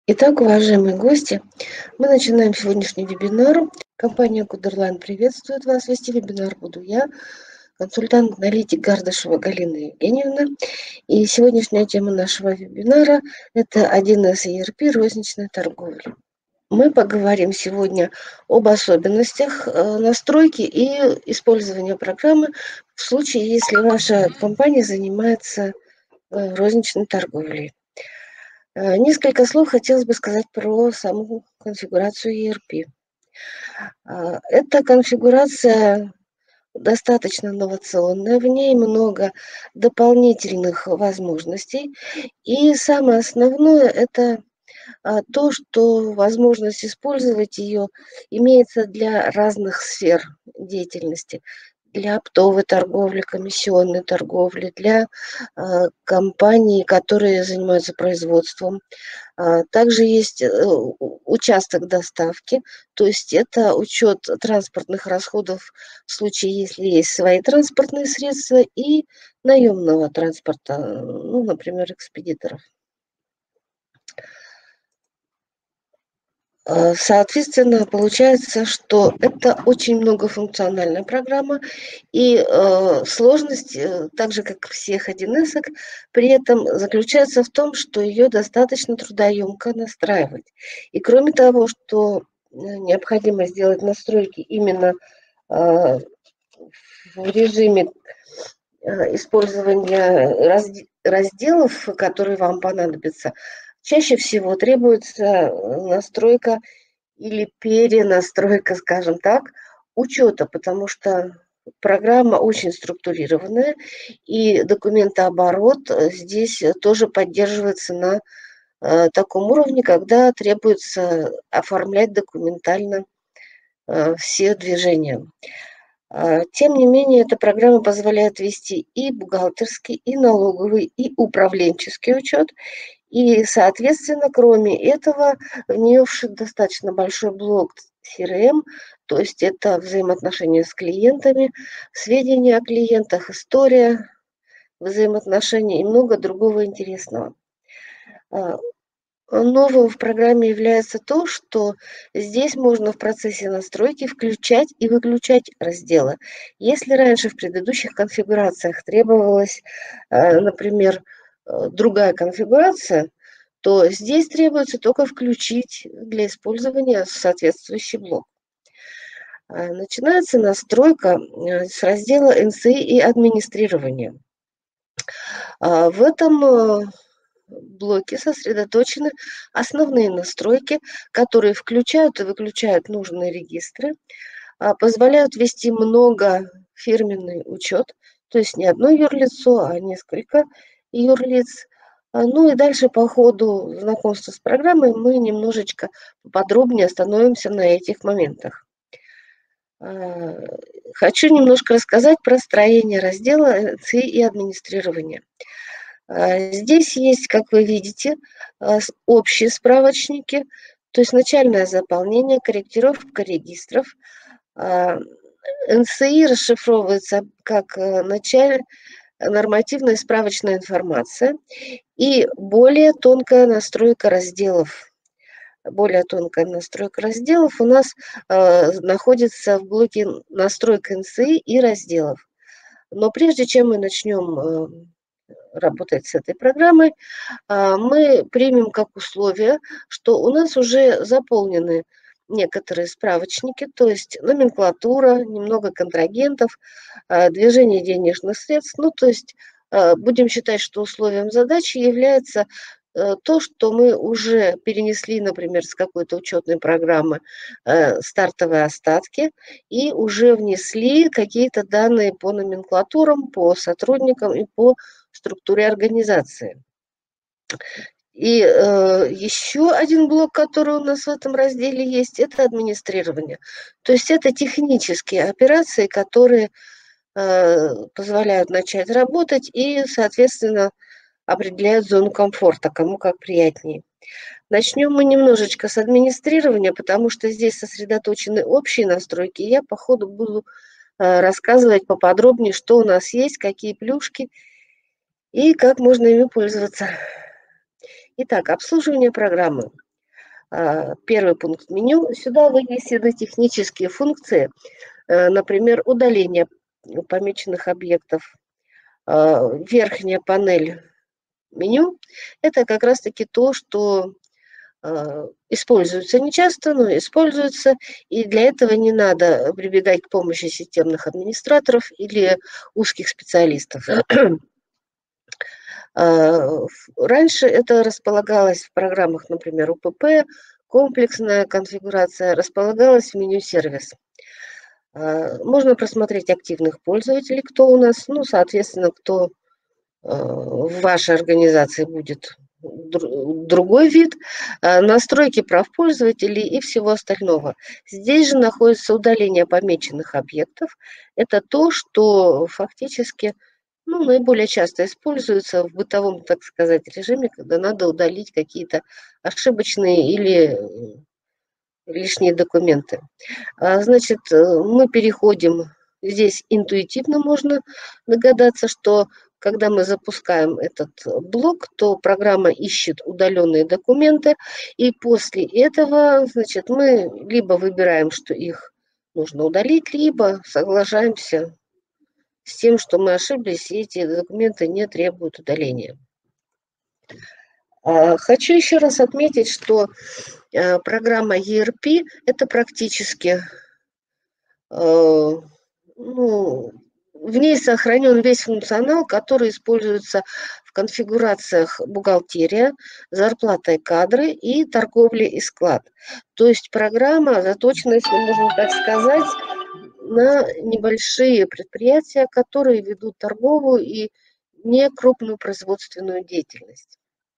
Итак, уважаемые гости, мы начинаем сегодняшний вебинар. Компания Кудерлайн приветствует вас. Вести вебинар буду я, консультант-аналитик Гардышева Галина Евгеньевна. И сегодняшняя тема нашего вебинара – это 1С ERP розничной торговли. Мы поговорим сегодня об особенностях настройки и использования программы в случае, если ваша компания занимается розничной торговлей. Несколько слов хотелось бы сказать про саму конфигурацию ERP. Эта конфигурация достаточно инновационная, в ней много дополнительных возможностей. И самое основное – это то, что возможность использовать ее имеется для разных сфер деятельности. Для оптовой торговли, комиссионной торговли, для компаний, которые занимаются производством. Также есть участок доставки, то есть это учет транспортных расходов в случае, если есть свои транспортные средства, и наемного транспорта, ну, например, экспедиторов. Соответственно, получается, что это очень многофункциональная программа, и сложность, так же как всех 1С, при этом заключается в том, что ее достаточно трудоемко настраивать. И кроме того, что необходимо сделать настройки именно в режиме использования разделов, которые вам понадобятся, чаще всего требуется настройка или перенастройка, скажем так, учета, потому что программа очень структурированная, и документооборот здесь тоже поддерживается на таком уровне, когда требуется оформлять документально все движения. Тем не менее, эта программа позволяет вести и бухгалтерский, и налоговый, и управленческий учет. И, соответственно, кроме этого, в нее вшит достаточно большой блок CRM, то есть это взаимоотношения с клиентами, сведения о клиентах, история взаимоотношений и много другого интересного. Новым в программе является то, что здесь можно в процессе настройки включать и выключать разделы. Если раньше в предыдущих конфигурациях требовалась, например, другая конфигурация, то здесь требуется только включить для использования соответствующий блок. Начинается настройка с раздела НСИ и администрирования. В этом блоке сосредоточены основные настройки, которые включают и выключают нужные регистры, позволяют вести многофирменный учет, то есть не одно юрлицо, а несколько юрлиц. Ну и дальше по ходу знакомства с программой мы немножечко подробнее остановимся на этих моментах. Хочу немножко рассказать про строение раздела ЦИ и администрирование. Здесь есть, как вы видите, общие справочники, то есть начальное заполнение, корректировка регистров. НСИ расшифровывается как нормативная справочная информация и более тонкая настройка разделов. Более тонкая настройка разделов у нас находится в блоке настройка НСИ и разделов. Но прежде чем мы начнем работать с этой программой, мы примем как условие, что у нас уже заполнены некоторые справочники, то есть номенклатура, немного контрагентов, движение денежных средств. Ну, то есть будем считать, что условием задачи является то, что мы уже перенесли, например, с какой-то учетной программы стартовые остатки и уже внесли какие-то данные по номенклатурам, по сотрудникам и по структуре организации. И еще один блок, который у нас в этом разделе есть, это администрирование. То есть это технические операции, которые позволяют начать работать и, соответственно, определяют зону комфорта, кому как приятнее. Начнем мы немножечко с администрирования, потому что здесь сосредоточены общие настройки. Я по ходу буду рассказывать поподробнее, что у нас есть, какие плюшки и как можно ими пользоваться. Итак, обслуживание программы. Первый пункт меню. Сюда вынесены технические функции, например, удаление помеченных объектов. Верхняя панель меню – это как раз-таки то, что используется нечасто, но используется, и для этого не надо прибегать к помощи системных администраторов или узких специалистов. Раньше это располагалось в программах, например, УПП, комплексная конфигурация располагалась в меню «Сервис». Можно просмотреть активных пользователей, кто у нас, ну, соответственно, кто в вашей организации будет другой вид, настройки прав пользователей и всего остального. Здесь же находится удаление помеченных объектов. Это то, что фактически наиболее часто используется в бытовом, так сказать, режиме, когда надо удалить какие-то ошибочные или лишние документы. Значит, мы переходим, здесь интуитивно можно догадаться, что когда мы запускаем этот блок, то программа ищет удаленные документы, и после этого, значит, мы либо выбираем, что их нужно удалить, либо соглашаемся с тем, что мы ошиблись, и эти документы не требуют удаления. Хочу еще раз отметить, что программа ERP – это практически, в ней сохранен весь функционал, который используется в конфигурациях бухгалтерия, зарплата и кадры и торговля и склад. То есть программа заточена, если можно так сказать, на небольшие предприятия, которые ведут торговую и не крупную производственную деятельность.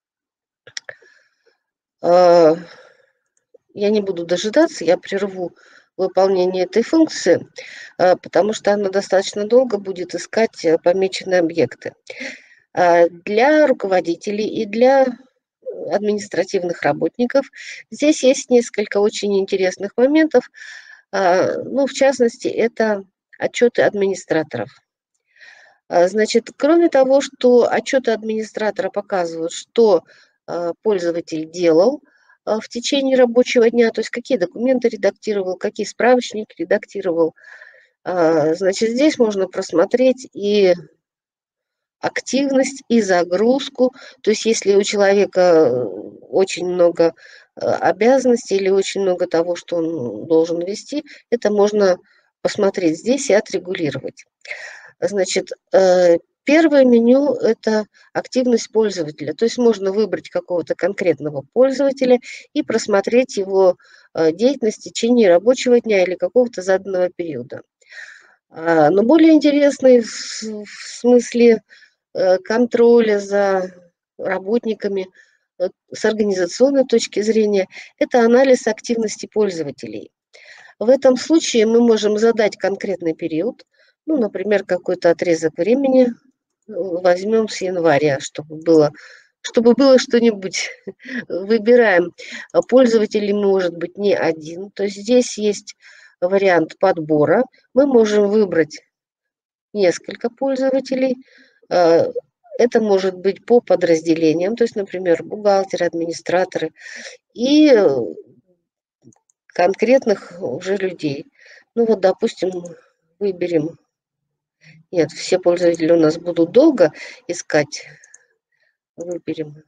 Я не буду дожидаться, я прерву выполнение этой функции, потому что она достаточно долго будет искать помеченные объекты. Для руководителей и для административных работников здесь есть несколько очень интересных моментов. В частности, это отчеты администраторов. Значит, кроме того, что отчеты администратора показывают, что пользователь делал в течение рабочего дня, то есть какие документы редактировал, какие справочники редактировал, значит, здесь можно просмотреть и активность, и загрузку. То есть если у человека очень много обязанностей или очень много того, что он должен вести, это можно посмотреть здесь и отрегулировать. Значит, первое меню – это активность пользователя. То есть можно выбрать какого-то конкретного пользователя и просмотреть его деятельность в течение рабочего дня или какого-то заданного периода. Но более интересный в смысле контроля за работниками с организационной точки зрения – это анализ активности пользователей. В этом случае мы можем задать конкретный период, например, какой-то отрезок времени, возьмем с января, чтобы было что-нибудь. Выбираем. Пользователей может быть не один, то есть здесь есть вариант подбора. Мы можем выбрать несколько пользователей. Это может быть по подразделениям, то есть, например, бухгалтеры, администраторы и конкретных уже людей. Допустим, выберем. Нет, все пользователи у нас будут долго искать. Выберем.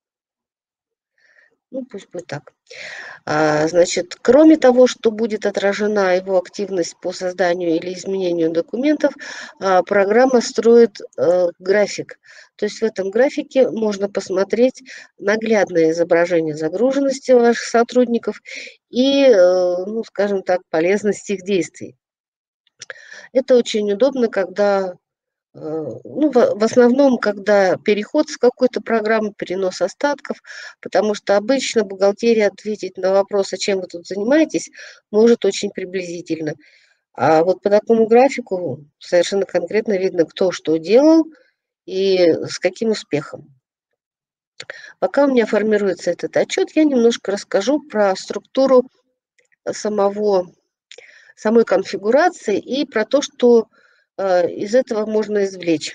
Пусть будет так. Значит, кроме того, что будет отражена его активность по созданию или изменению документов, программа строит график. То есть в этом графике можно посмотреть наглядное изображение загруженности ваших сотрудников и, скажем так, полезность их действий. Это очень удобно, когда в основном, когда переход с какой-то программы, перенос остатков, потому что обычно бухгалтерия ответить на вопрос, а чем вы тут занимаетесь, может очень приблизительно. А вот по такому графику совершенно конкретно видно, кто что делал и с каким успехом. Пока у меня формируется этот отчет, я немножко расскажу про структуру самой конфигурации и про то, что из этого можно извлечь.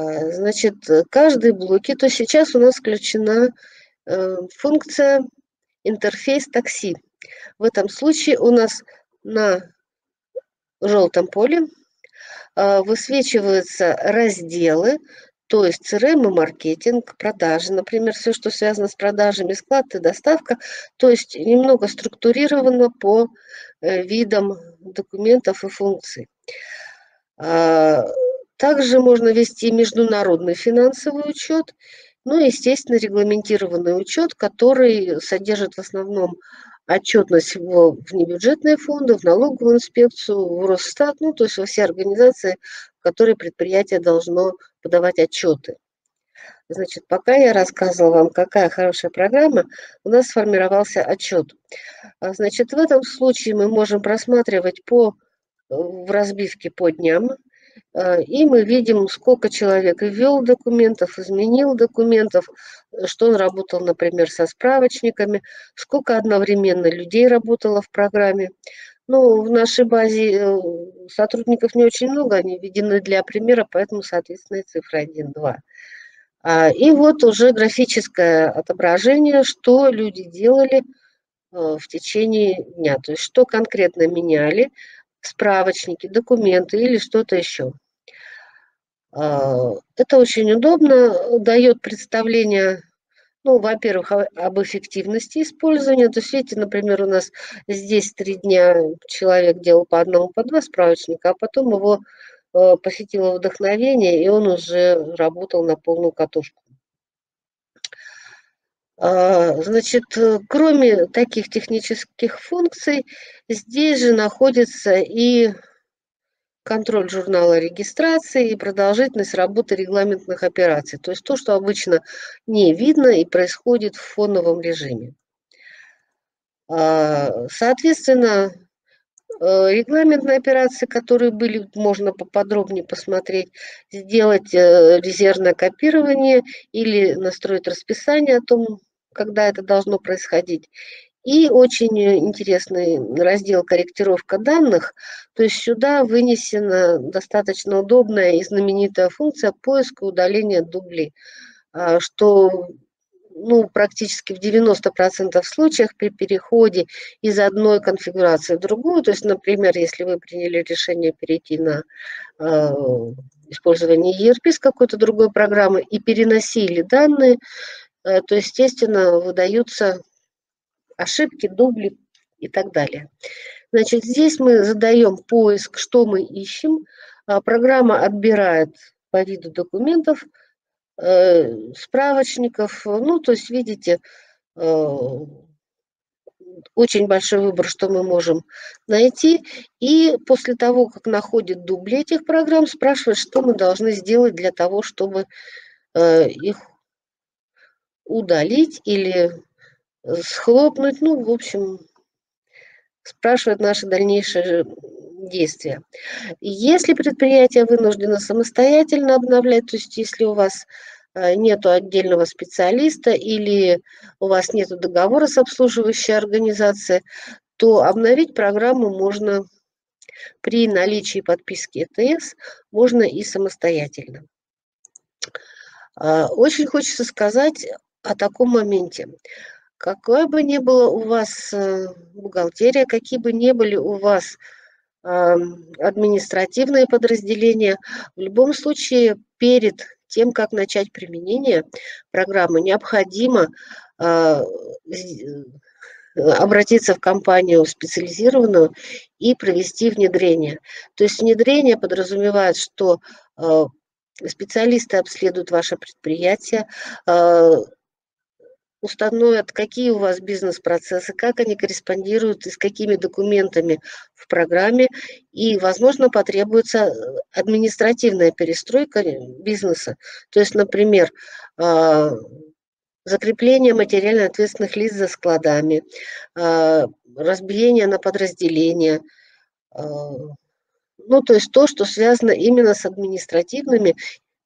Значит, каждые блоки, то сейчас у нас включена функция интерфейс такси. В этом случае у нас на желтом поле высвечиваются разделы, то есть CRM и маркетинг, продажи, например, все, что связано с продажами, склад и доставка, то есть немного структурировано по видам документов и функций. Также можно вести международный финансовый учет, ну и, естественно, регламентированный учет, который содержит в основном отчетность в внебюджетные фонды, в налоговую инспекцию, в Росстат, ну, то есть во все организации, в которые предприятие должно подавать отчеты. Значит, пока я рассказывала вам, какая хорошая программа, у нас сформировался отчет. Значит, в этом случае мы можем просматривать в разбивке по дням, и мы видим, сколько человек ввел документов, изменил документов, что он работал, например, со справочниками, сколько одновременно людей работало в программе. Ну, в нашей базе сотрудников не очень много, они введены для примера, поэтому, соответственно, цифра 1, 2. И вот уже графическое отображение, что люди делали в течение дня, то есть что конкретно меняли, справочники, документы или что-то еще. Это очень удобно, дает представление, ну, во-первых, об эффективности использования. То есть, видите, например, у нас здесь 3 дня человек делал по одному, по 2 справочника, а потом его посетило вдохновение, и он уже работал на полную катушку. Значит, кроме таких технических функций, здесь же находится и контроль журнала регистрации и продолжительность работы регламентных операций. То есть то, что обычно не видно и происходит в фоновом режиме. Соответственно, регламентные операции, которые были, можно поподробнее посмотреть, сделать резервное копирование или настроить расписание о том, когда это должно происходить. И очень интересный раздел «Корректировка данных». То есть сюда вынесена достаточно удобная и знаменитая функция поиска и удаления дублей, что практически в 90% случаев при переходе из одной конфигурации в другую, то есть, например, если вы приняли решение перейти на использование ERP с какой-то другой программы и переносили данные, то, естественно, выдаются ошибки, дубли и так далее. Значит, здесь мы задаем поиск, что мы ищем. Программа отбирает по виду документов, справочников. Ну, то есть, видите, очень большой выбор, что мы можем найти. И после того, как находит дубли этих программ, спрашивает, что мы должны сделать для того, чтобы их удалить или схлопнуть. Ну, в общем, спрашивает наши дальнейшие действия. Если предприятие вынуждено самостоятельно обновлять, то есть если у вас нет отдельного специалиста или у вас нет договора с обслуживающей организацией, то обновить программу можно при наличии подписки ЭТС, можно и самостоятельно. Очень хочется сказать о таком моменте. Какая бы ни была у вас бухгалтерия, какие бы ни были у вас административные подразделения, в любом случае перед тем, как начать применение программы, необходимо обратиться в компанию специализированную и провести внедрение. То есть внедрение подразумевает, что специалисты обследуют ваше предприятие, установят, какие у вас бизнес-процессы, как они корреспондируют и с какими документами в программе. И, возможно, потребуется административная перестройка бизнеса. То есть, например, закрепление материально ответственных лиц за складами, разбиение на подразделения. Ну, то есть то, что связано именно с административными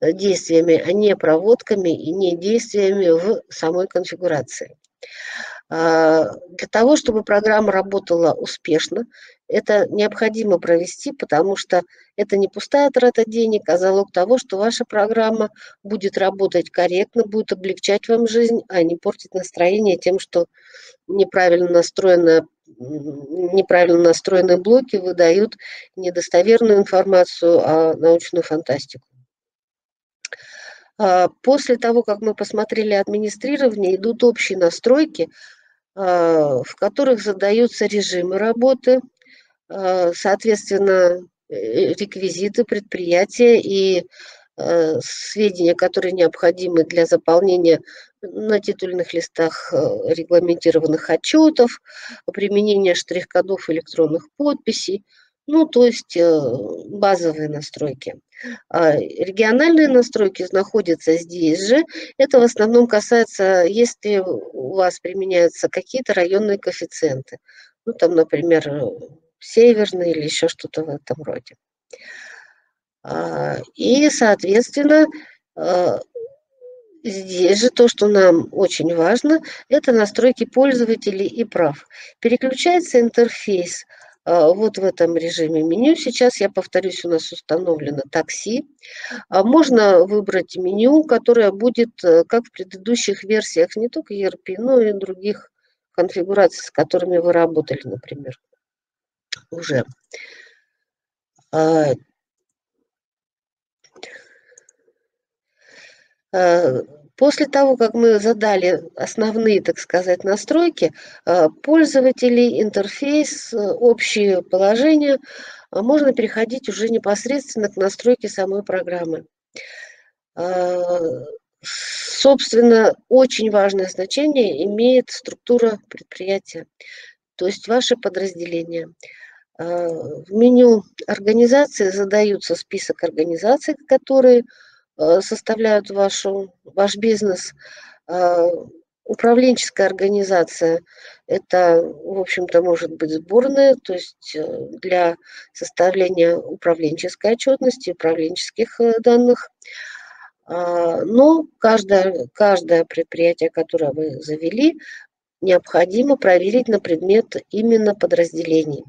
действиями, а не проводками и не действиями в самой конфигурации. Для того, чтобы программа работала успешно, это необходимо провести, потому что это не пустая трата денег, а залог того, что ваша программа будет работать корректно, будет облегчать вам жизнь, а не портить настроение тем, что неправильно неправильно настроенные блоки выдают недостоверную информацию, а научную фантастику. После того, как мы посмотрели администрирование, идут общие настройки, в которых задаются режимы работы, соответственно, реквизиты предприятия и сведения, которые необходимы для заполнения на титульных листах регламентированных отчетов, применения штрих-кодов электронных подписей, ну, то есть базовые настройки. Региональные настройки находятся здесь же. Это в основном касается, если у вас применяются какие-то районные коэффициенты. Ну, там, например, северный или еще что-то в этом роде. И, соответственно, здесь же то, что нам очень важно, это настройки пользователей и прав. Переключается интерфейс вот в этом режиме меню. Сейчас, я повторюсь, у нас установлено такси. Можно выбрать меню, которое будет, как в предыдущих версиях, не только ERP, но и других конфигураций, с которыми вы работали, например, уже. А, После того, как мы задали основные, так сказать, настройки, пользователей, интерфейс, общие положения, можно переходить уже непосредственно к настройке самой программы. Собственно, очень важное значение имеет структура предприятия, то есть ваше подразделение. В меню организации задаются список организаций, которые составляют ваш бизнес. А, Управленческая организация — это, в общем-то, может быть сборная, то есть для составления управленческой отчетности, управленческих данных. Но каждое предприятие, которое вы завели, необходимо проверить на предмет именно подразделений.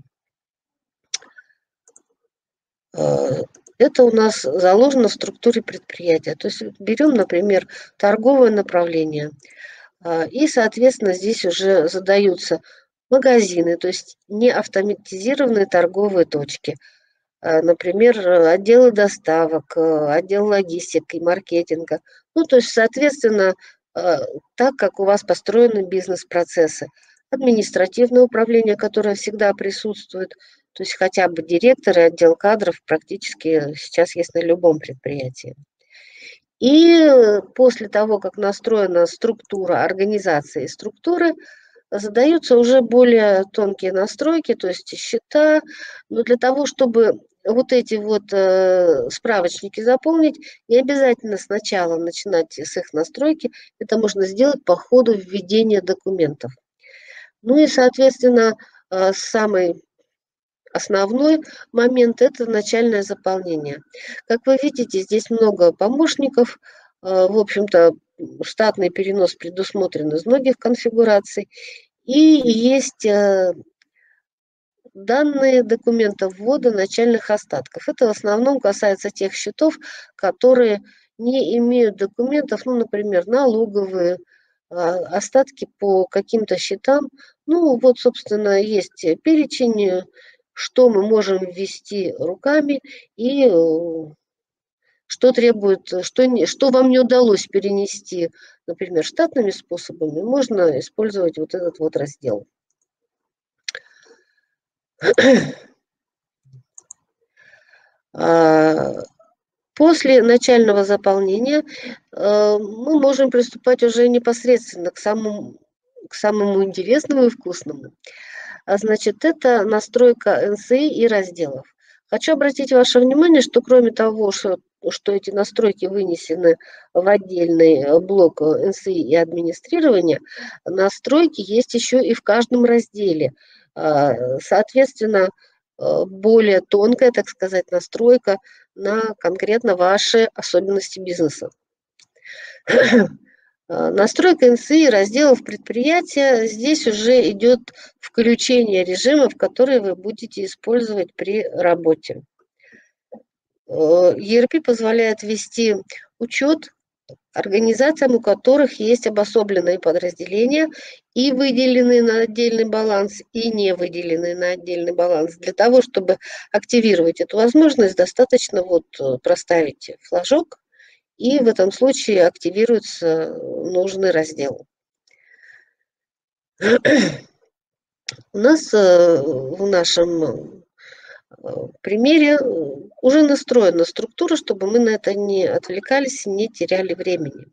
Это у нас заложено в структуре предприятия. То есть берем, например, торговое направление, и, соответственно, здесь уже задаются магазины, то есть не автоматизированные торговые точки. Например, отделы доставок, отдел логистики, маркетинга. Ну, то есть, соответственно, так, как у вас построены бизнес-процессы. Административное управление, которое всегда присутствует, то есть хотя бы директор и отдел кадров практически сейчас есть на любом предприятии. И после того, как настроена структура организации и структуры, задаются уже более тонкие настройки, то есть счета. Но для того, чтобы вот эти вот справочники заполнить, не обязательно сначала начинать с их настройки. Это можно сделать по ходу введения документов. Ну и, соответственно, самый основной момент — это начальное заполнение. Как вы видите, здесь много помощников. В общем-то, штатный перенос предусмотрен из многих конфигураций. И есть данные документа ввода начальных остатков. Это в основном касается тех счетов, которые не имеют документов, ну, например, налоговые, остатки по каким-то счетам. Ну, вот, собственно, есть перечень, что мы можем ввести руками и что требует, что вам не удалось перенести, например, штатными способами, можно использовать вот этот вот раздел. После начального заполнения мы можем приступать уже непосредственно к самому интересному и вкусному. Значит, это настройка НСИ и разделов. Хочу обратить ваше внимание, что кроме того, что эти настройки вынесены в отдельный блок НСИ и администрирования, настройки есть еще и в каждом разделе. Соответственно, более тонкая, так сказать, настройка на конкретно ваши особенности бизнеса. Настройка НСИ разделов предприятия. Здесь уже идет включение режимов, которые вы будете использовать при работе. ERP позволяет вести учет организациям, у которых есть обособленные подразделения и выделенные на отдельный баланс, и не выделенные на отдельный баланс. Для того, чтобы активировать эту возможность, достаточно проставить флажок, и в этом случае активируется нужный раздел. У нас в нашем примере уже настроена структура, чтобы мы на это не отвлекались и не теряли времени.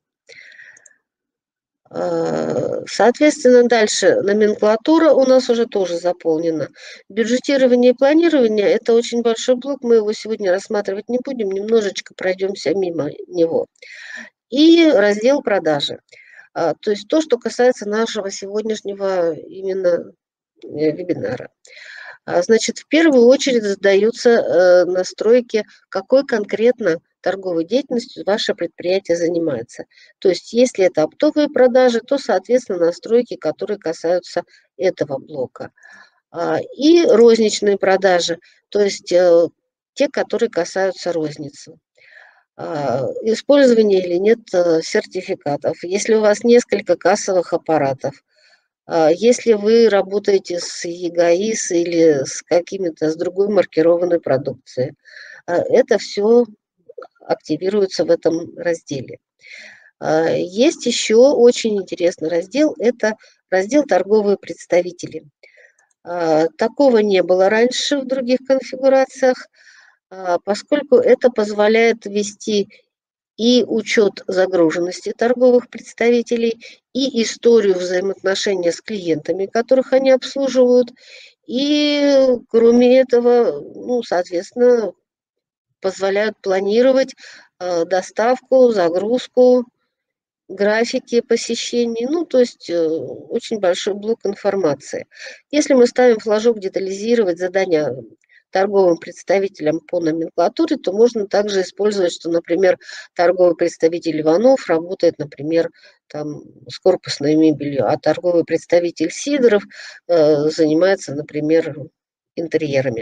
Соответственно, дальше номенклатура у нас уже тоже заполнена. Бюджетирование и планирование – это очень большой блок, мы его сегодня рассматривать не будем, немножечко пройдемся мимо него. И раздел продажи. То есть то, что касается нашего сегодняшнего именно вебинара. Значит, в первую очередь задаются настройки, какой конкретно торговой деятельностью ваше предприятие занимается. То есть, если это оптовые продажи, то, соответственно, настройки, которые касаются этого блока. И розничные продажи, то есть те, которые касаются розницы. Использование или нет сертификатов. Если у вас несколько кассовых аппаратов, если вы работаете с ЕГАИС или с какими-то, с другой маркированной продукцией, это все активируется в этом разделе. Есть еще очень интересный раздел, это раздел «Торговые представители». Такого не было раньше в других конфигурациях, поскольку это позволяет вести и учет загруженности торговых представителей, и историю взаимоотношения с клиентами, которых они обслуживают. И кроме этого, соответственно, позволяют планировать доставку, загрузку, графики посещений, то есть очень большой блок информации. Если мы ставим флажок «Детализировать задания торговым представителям по номенклатуре», то можно также использовать, что, например, торговый представитель Иванов работает, например, там, с корпусной мебелью, а торговый представитель Сидоров занимается, например, интерьерами.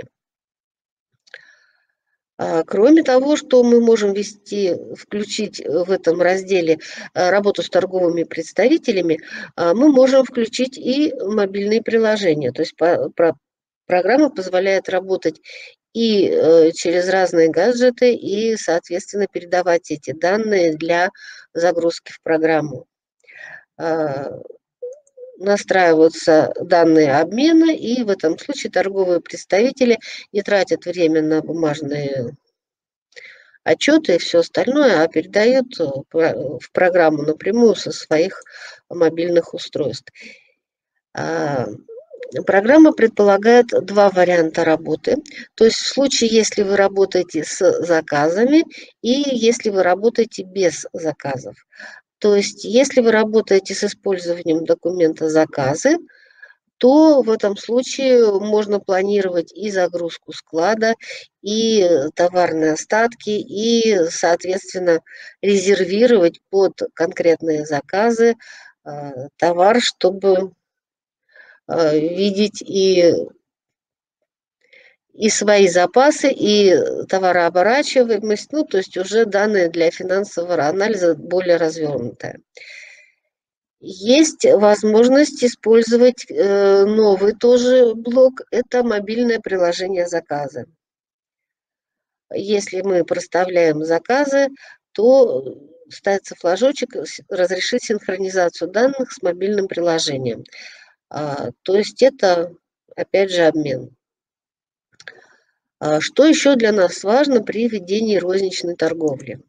Кроме того, что мы можем включить в этом разделе работу с торговыми представителями, мы можем включить и мобильные приложения. То есть программа позволяет работать и через разные гаджеты, и, соответственно, передавать эти данные для загрузки в программу. Настраиваются данные обмена, и в этом случае торговые представители не тратят время на бумажные отчеты и все остальное, а передают в программу напрямую со своих мобильных устройств. Программа предполагает два варианта работы. То есть в случае, если вы работаете с заказами и если вы работаете без заказов. То есть если вы работаете с использованием документа «Заказы», то в этом случае можно планировать и загрузку склада, и товарные остатки, и, соответственно, резервировать под конкретные заказы товар, чтобы видеть и свои запасы, и товарооборачиваемость, то есть уже данные для финансового анализа более развернутые. Есть возможность использовать новый тоже блок, это мобильное приложение «Заказы». Если мы проставляем заказы, то ставится флажочек «Разрешить синхронизацию данных с мобильным приложением». То есть это, опять же, обмен. Что еще для нас важно при ведении розничной торговли?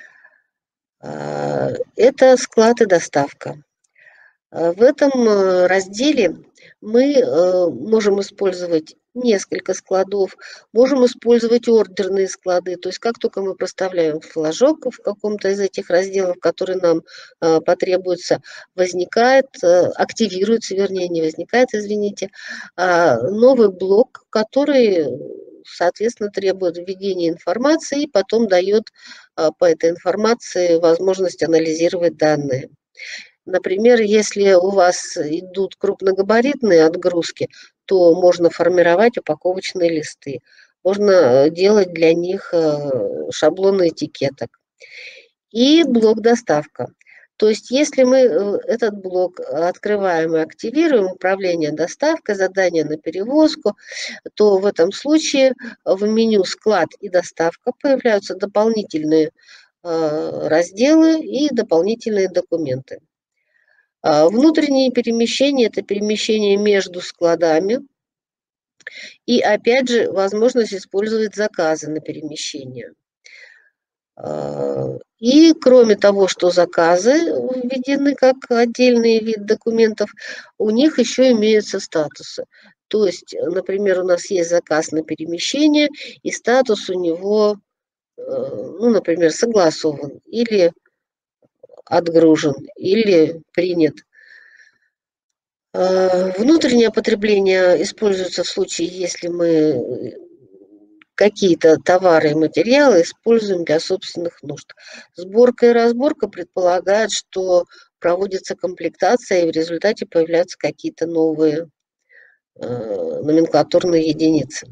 Это склад и доставка. В этом разделе мы можем использовать несколько складов, можем использовать ордерные склады. То есть как только мы проставляем флажок в каком-то из этих разделов, который нам потребуется, активируется, вернее, не возникает, извините, новый блок, который, соответственно, требует введения информации и потом дает по этой информации возможность анализировать данные. Например, если у вас идут крупногабаритные отгрузки, то можно формировать упаковочные листы. Можно делать для них шаблоны этикеток. И блок доставка. То есть если мы этот блок открываем и активируем, управление доставкой, задание на перевозку, то в этом случае в меню «Склад» и «Доставка» появляются дополнительные разделы и дополнительные документы. Внутренние перемещения – это перемещение между складами. И опять же, возможность использовать заказы на перемещение. И кроме того, что заказы введены как отдельный вид документов, у них еще имеются статусы. То есть, например, у нас есть заказ на перемещение, и статус у него, ну, например, согласован, или отгружен, или принят. Внутреннее потребление используется в случае, если мы какие-то товары и материалы используем для собственных нужд. Сборка и разборка предполагают, что проводится комплектация, и в результате появляются какие-то новые номенклатурные единицы.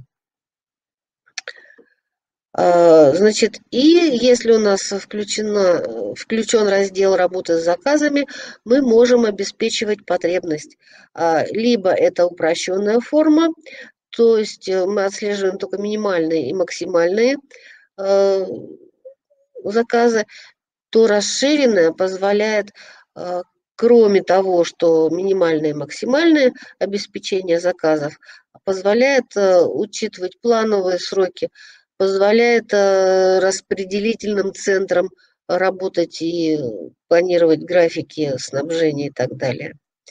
Значит, и если у нас включен раздел работы с заказами, мы можем обеспечивать потребность. Либо это упрощенная форма, то есть мы отслеживаем только минимальные и максимальные заказы, то расширенная позволяет, кроме того, что минимальное и максимальное обеспечение заказов, позволяет учитывать плановые сроки, позволяет распределительным центрам работать и планировать графики снабжения и так далее.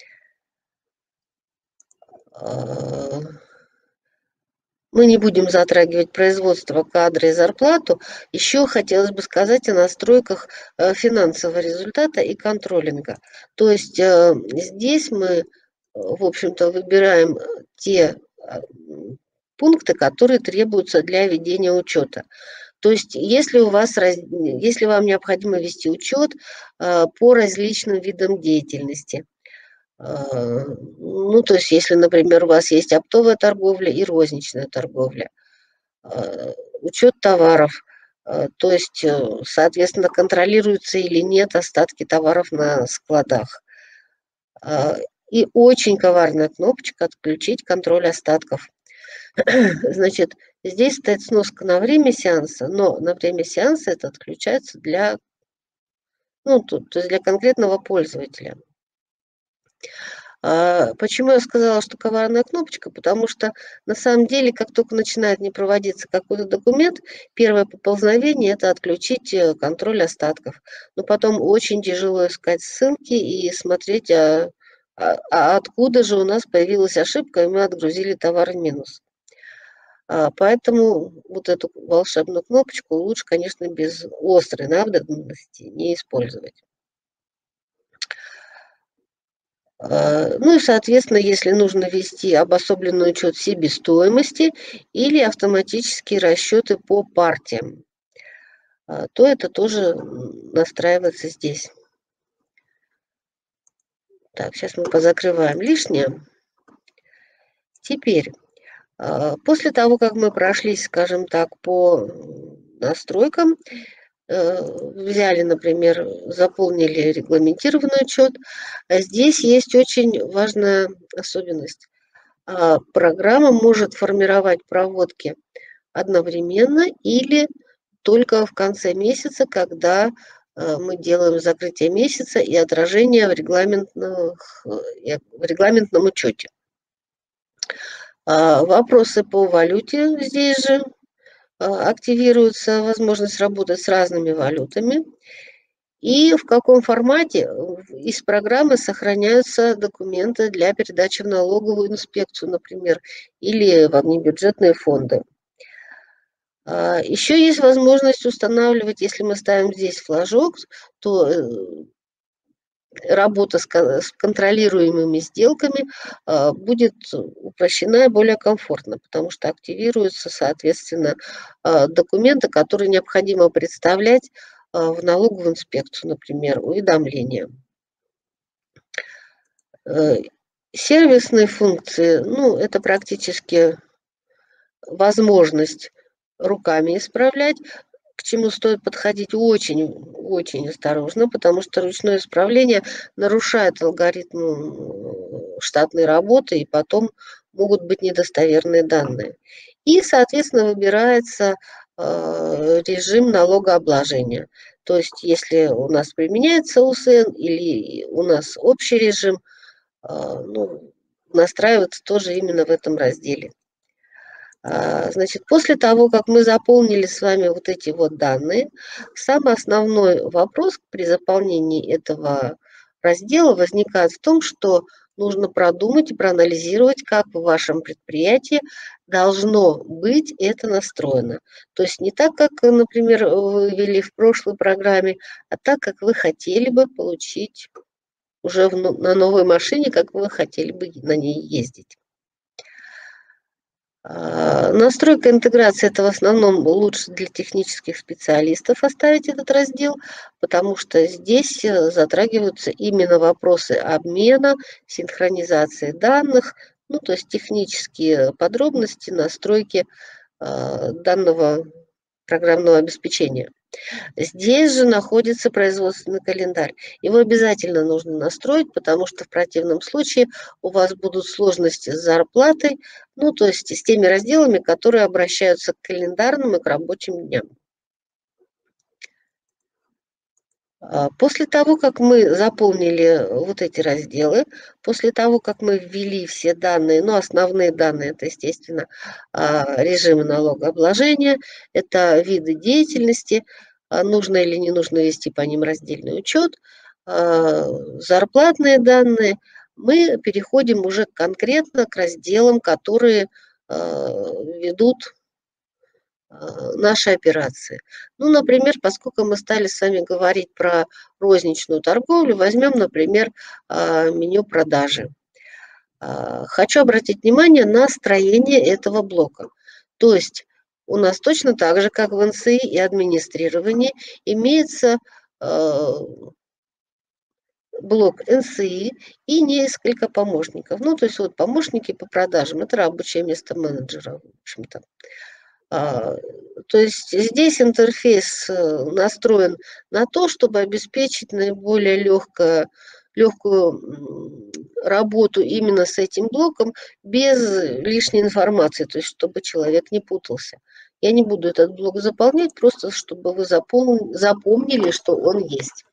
Мы не будем затрагивать производство, кадры и зарплату. Еще хотелось бы сказать о настройках финансового результата и контролинга. То есть здесь мы, в общем-то, выбираем те пункты, которые требуются для ведения учета. То есть если вам необходимо вести учет по различным видам деятельности, ну, то есть, если, например, у вас есть оптовая торговля и розничная торговля, учет товаров, то есть, соответственно, контролируются или нет остатки товаров на складах. И очень коварная кнопочка «Отключить контроль остатков». Значит, здесь стоит сноска на время сеанса, но на время сеанса это отключается для, ну, то есть для конкретного пользователя. Почему я сказала, что коварная кнопочка? Потому что на самом деле, как только начинает не проводиться какой-то документ, первое поползновение – это отключить контроль остатков. Но потом очень тяжело искать ссылки и смотреть, откуда же у нас появилась ошибка, и мы отгрузили товар в минус. Поэтому вот эту волшебную кнопочку лучше, конечно, без острой надобности не использовать. Ну и, соответственно, если нужно вести обособленный учет себестоимости или автоматические расчеты по партиям, то это тоже настраивается здесь. Так, сейчас мы позакрываем лишнее. Теперь, после того, как мы прошлись, скажем так, по настройкам, взяли, например, заполнили регламентированный учет, здесь есть очень важная особенность. Программа может формировать проводки одновременно или только в конце месяца, когда мы делаем закрытие месяца и отражение в регламентном учете. Вопросы по валюте здесь же активируется возможность работать с разными валютами. И в каком формате из программы сохраняются документы для передачи в налоговую инспекцию, например, или в внебюджетные фонды. Еще есть возможность устанавливать, если мы ставим здесь флажок, то работа с контролируемыми сделками будет упрощена и более комфортна, потому что активируются, соответственно, документы, которые необходимо представлять в налоговую инспекцию, например, уведомления. Э, Сервисные функции, ну, это практически возможность руками исправлять, к чему стоит подходить очень осторожно, потому что ручное исправление нарушает алгоритм штатной работы, и потом могут быть недостоверные данные. И, соответственно, выбирается режим налогообложения. То есть, если у нас применяется УСН или у нас общий режим, ну, настраиваться тоже именно в этом разделе. Значит, после того, как мы заполнили с вами вот эти вот данные, самый основной вопрос при заполнении этого раздела возникает в том, что нужно продумать и проанализировать, как в вашем предприятии должно быть это настроено. То есть не так, как, например, вы ввели в прошлой программе, а так, как вы хотели бы получить уже на новой машине, как вы хотели бы на ней ездить. Настройка интеграции — это в основном лучше для технических специалистов оставить этот раздел, потому что здесь затрагиваются именно вопросы обмена, синхронизации данных, ну, то есть технические подробности настройки данного программного обеспечения. Здесь же находится производственный календарь. Его обязательно нужно настроить, потому что в противном случае у вас будут сложности с зарплатой, ну, то есть с теми разделами, которые обращаются к календарным и к рабочим дням. После того, как мы заполнили вот эти разделы, после того, как мы ввели все данные, ну, основные данные — это, естественно, режимы налогообложения, это виды деятельности, нужно или не нужно вести по ним раздельный учет, зарплатные данные, мы переходим уже конкретно к разделам, которые ведут наши операции. Ну, например, поскольку мы стали с вами говорить про розничную торговлю, возьмем, например, меню продажи. Хочу обратить внимание на строение этого блока. То есть у нас точно так же, как в НСИ и администрировании, имеется блок НСИ и несколько помощников. Ну, то есть вот помощники по продажам — это рабочее место менеджера, в общем-то. А, То есть здесь интерфейс настроен на то, чтобы обеспечить наиболее легкую работу именно с этим блоком без лишней информации, то есть чтобы человек не путался. Я не буду этот блок заполнять, просто чтобы вы запомнили, что он есть.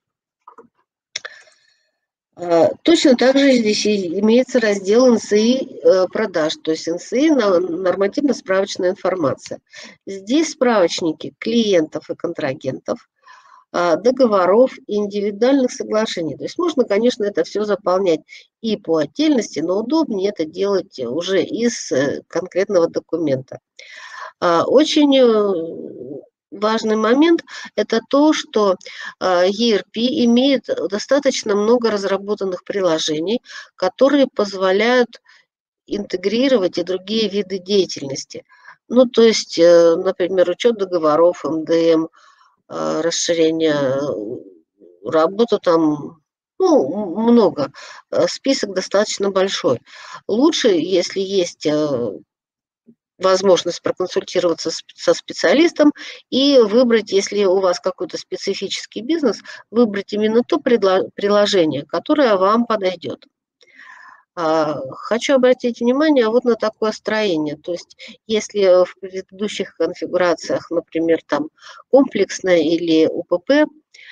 Точно так же здесь имеется раздел НСИ продаж, то есть НСИ нормативно-справочная информация. Здесь справочники клиентов и контрагентов, договоров и индивидуальных соглашений. То есть можно, конечно, это все заполнять и по отдельности, но удобнее это делать уже из конкретного документа. Очень важный момент — это то, что ERP имеет достаточно много разработанных приложений, которые позволяют интегрировать и другие виды деятельности. Ну, то есть, например, учет договоров, МДМ, расширение, работу там, ну, много. Список достаточно большой. Лучше, если есть возможность проконсультироваться со специалистом и выбрать, если у вас какой-то специфический бизнес, выбрать именно то приложение, которое вам подойдет. Хочу обратить внимание вот на такое строение. То есть если в предыдущих конфигурациях, например, там комплексное или УПП,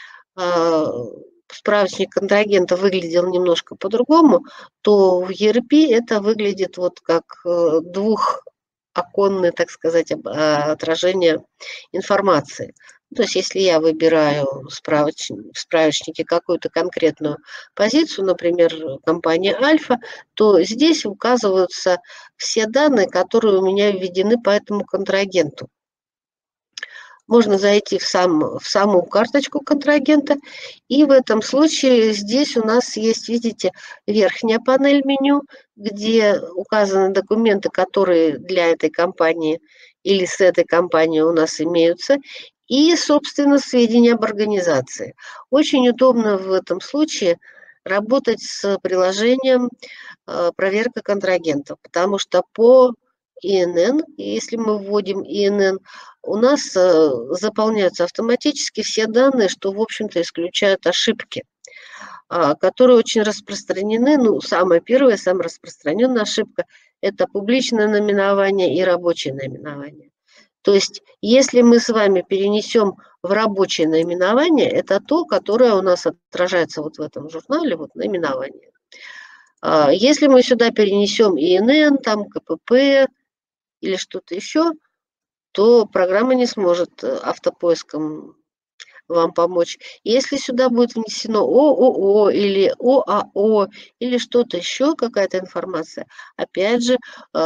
справочник контрагента выглядел немножко по-другому, то в ERP это выглядит вот как двухоконное, так сказать, отражение информации. То есть если я выбираю в справочнике какую-то конкретную позицию, например, компания «Альфа», то здесь указываются все данные, которые у меня введены по этому контрагенту. Можно зайти в саму карточку контрагента, и в этом случае здесь у нас есть, видите, верхняя панель меню, где указаны документы, которые для этой компании или с этой компанией у нас имеются, и, собственно, сведения об организации. Очень удобно в этом случае работать с приложением проверка контрагентов, потому что по ИНН, если мы вводим ИНН, у нас заполняются автоматически все данные, что, в общем-то, исключают ошибки, которые очень распространены. Ну, самая первая, самая распространенная ошибка – это публичное наименование и рабочее наименование. То есть, если мы с вами перенесем в рабочее наименование, это то, которое у нас отражается вот в этом журнале, вот наименование. Если мы сюда перенесем ИНН, там КПП или что-то еще, то программа не сможет автопоиском вам помочь. Если сюда будет внесено ООО или ОАО или что-то еще, какая-то информация, опять же,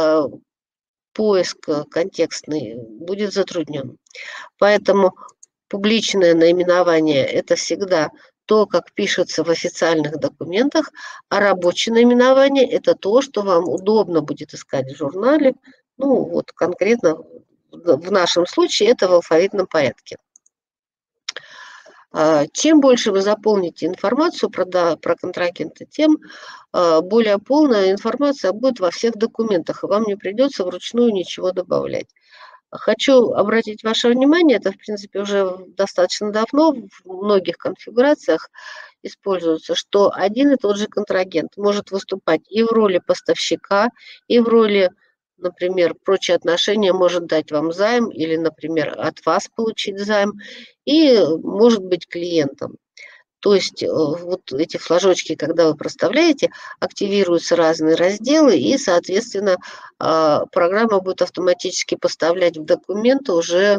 поиск контекстный будет затруднен. Поэтому публичное наименование – это всегда то, как пишется в официальных документах, а рабочее наименование – это то, что вам удобно будет искать в журнале. Ну, вот конкретно в нашем случае это в алфавитном порядке. Чем больше вы заполните информацию про контрагента, тем более полная информация будет во всех документах, и вам не придется вручную ничего добавлять. Хочу обратить ваше внимание, это, в принципе, уже достаточно давно в многих конфигурациях используется, что один и тот же контрагент может выступать и в роли поставщика, и в роли, например, прочие отношения, может дать вам займ или, например, от вас получить займ, и может быть клиентом. То есть вот эти флажочки, когда вы проставляете, активируются разные разделы, и, соответственно, программа будет автоматически поставлять в документы уже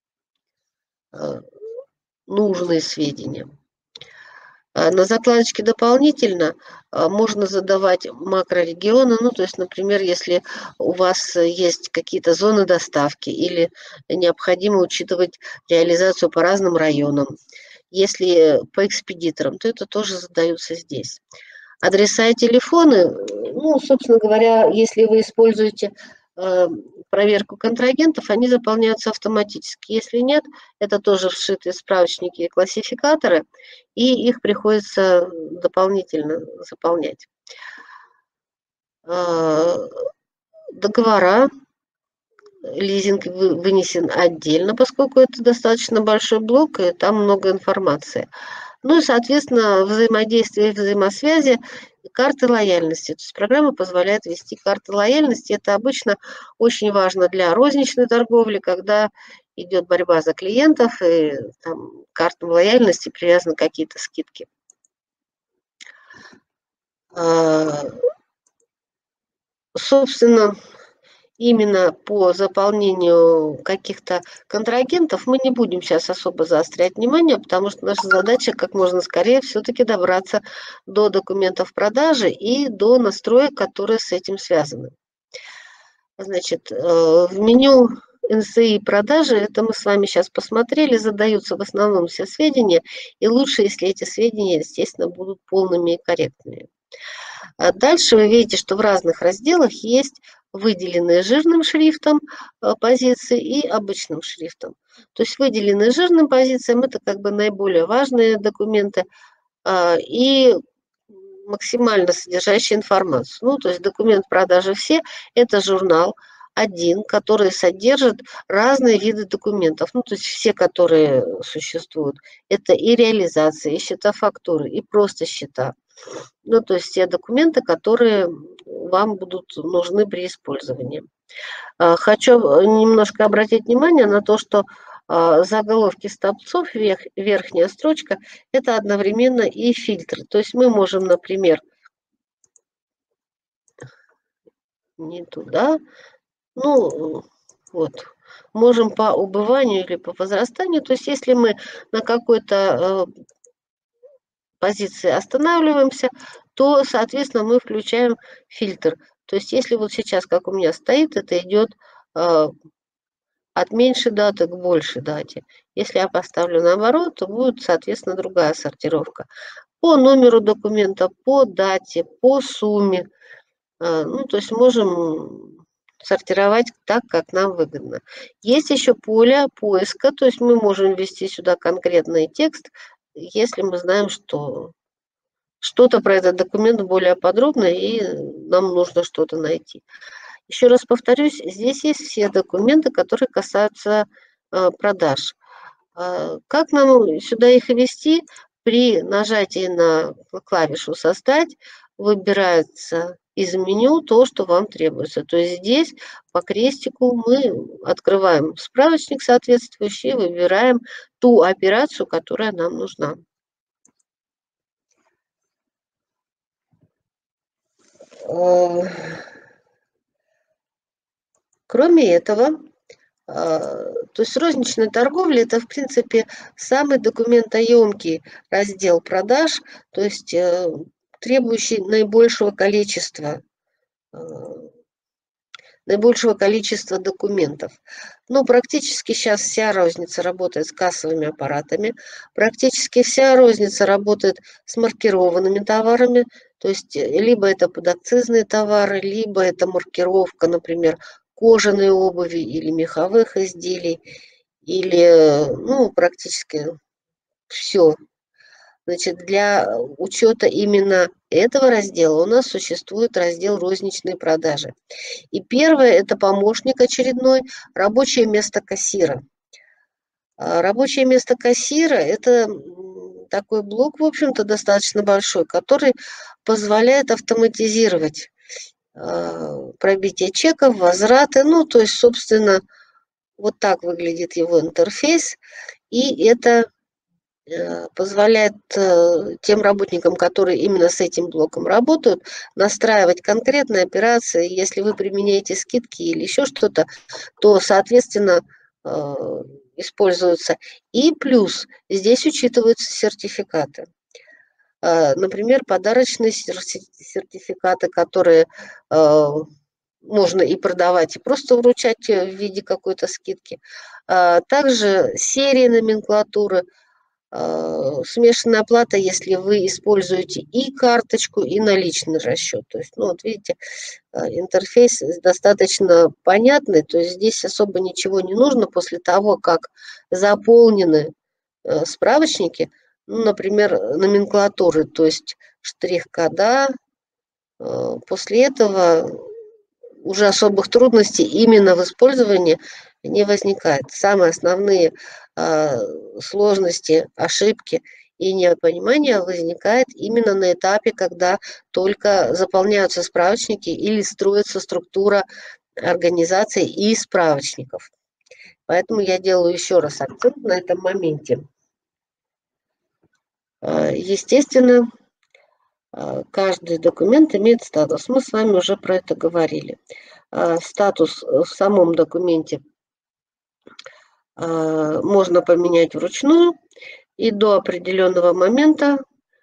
нужные сведения. На закладочке дополнительно можно задавать макрорегионы, ну, то есть, например, если у вас есть какие-то зоны доставки или необходимо учитывать реализацию по разным районам. Если по экспедиторам, то это тоже задаются здесь. Адреса и телефоны, ну, собственно говоря, если вы используете проверку контрагентов, они заполняются автоматически. Если нет, это тоже вшитые справочники и классификаторы, и их приходится дополнительно заполнять. Договора, лизинг вынесен отдельно, поскольку это достаточно большой блок, и там много информации. Ну и, соответственно, взаимодействие и взаимосвязи, карты лояльности. То есть программа позволяет вести карты лояльности. Это обычно очень важно для розничной торговли, когда идет борьба за клиентов, и там к картам лояльности привязаны какие-то скидки. Собственно, именно по заполнению каких-то контрагентов мы не будем сейчас особо заострять внимание, потому что наша задача как можно скорее все-таки добраться до документов продажи и до настроек, которые с этим связаны. Значит, в меню НСИ продажи, это мы с вами сейчас посмотрели, задаются в основном все сведения, и лучше, если эти сведения, естественно, будут полными и корректными. А дальше вы видите, что в разных разделах есть выделенные жирным шрифтом позиции и обычным шрифтом. То есть выделенные жирным позициям – это как бы наиболее важные документы и максимально содержащие информацию. Ну, то есть документ продажи все – это журнал один, который содержит разные виды документов. Ну, то есть все, которые существуют. Это и реализация, и счета фактуры, и просто счета. Ну, то есть те документы, которые вам будут нужны при использовании. Хочу немножко обратить внимание на то, что заголовки столбцов, верхняя строчка, это одновременно и фильтр. То есть мы можем, например, не туда, ну, вот, можем по убыванию или по возрастанию. То есть если мы на какой-то позиции останавливаемся, то, соответственно, мы включаем фильтр. То есть если вот сейчас, как у меня стоит, это идет от меньшей даты к большей дате. Если я поставлю наоборот, то будет, соответственно, другая сортировка. По номеру документа, по дате, по сумме. Ну, то есть можем сортировать так, как нам выгодно. Есть еще поле поиска, то есть мы можем ввести сюда конкретный текст, если мы знаем, что что-то про этот документ более подробно, и нам нужно что-то найти. Еще раз повторюсь, здесь есть все документы, которые касаются продаж. Как нам сюда их ввести? При нажатии на клавишу «Создать» выбирается из меню то, что вам требуется. То есть здесь по крестику мы открываем справочник соответствующий и выбираем ту операцию, которая нам нужна. Кроме этого, то есть розничная торговля – это, в принципе, самый документоемкий раздел продаж, то есть требующий э, наибольшего количества документов. Но практически сейчас вся розница работает с кассовыми аппаратами, практически вся розница работает с маркированными товарами, то есть либо это подакцизные товары, либо это маркировка, например, кожаной обуви или меховых изделий, или, ну, практически все. Значит, для учета именно этого раздела у нас существует раздел розничные продажи. И первое – это помощник очередной, рабочее место кассира. Рабочее место кассира – это такой блок, в общем-то, достаточно большой, который позволяет автоматизировать пробитие чеков, возвраты. Ну, то есть, собственно, вот так выглядит его интерфейс. И это позволяет тем работникам, которые именно с этим блоком работают, настраивать конкретные операции. Если вы применяете скидки или еще что-то, то, соответственно, используются. И плюс здесь учитываются сертификаты. Например, подарочные сертификаты, которые можно и продавать, и просто вручать в виде какой-то скидки. Также серии номенклатуры, смешанная оплата, если вы используете и карточку, и наличный расчет. То есть, ну, вот видите, интерфейс достаточно понятный, то есть здесь особо ничего не нужно после того, как заполнены справочники, ну, например, номенклатуры, то есть штрих-кода. После этого уже особых трудностей именно в использовании не возникает. Самые основные сложности, ошибки и непонимание возникает именно на этапе, когда только заполняются справочники или строится структура организации и справочников. Поэтому я делаю еще раз акцент на этом моменте. Естественно, каждый документ имеет статус. Мы с вами уже про это говорили. Статус в самом документе можно поменять вручную, и до определенного момента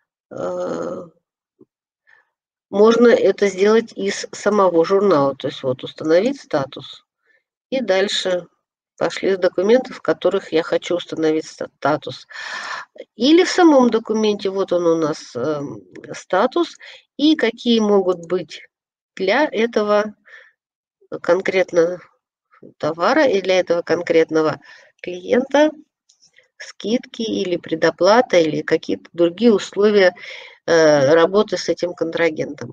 можно это сделать из самого журнала. То есть вот установить статус. И дальше пошли документы, в которых я хочу установить статус. Или в самом документе, вот он у нас статус, и какие могут быть для этого конкретно товара и для этого конкретного клиента скидки или предоплата или какие-то другие условия работы с этим контрагентом.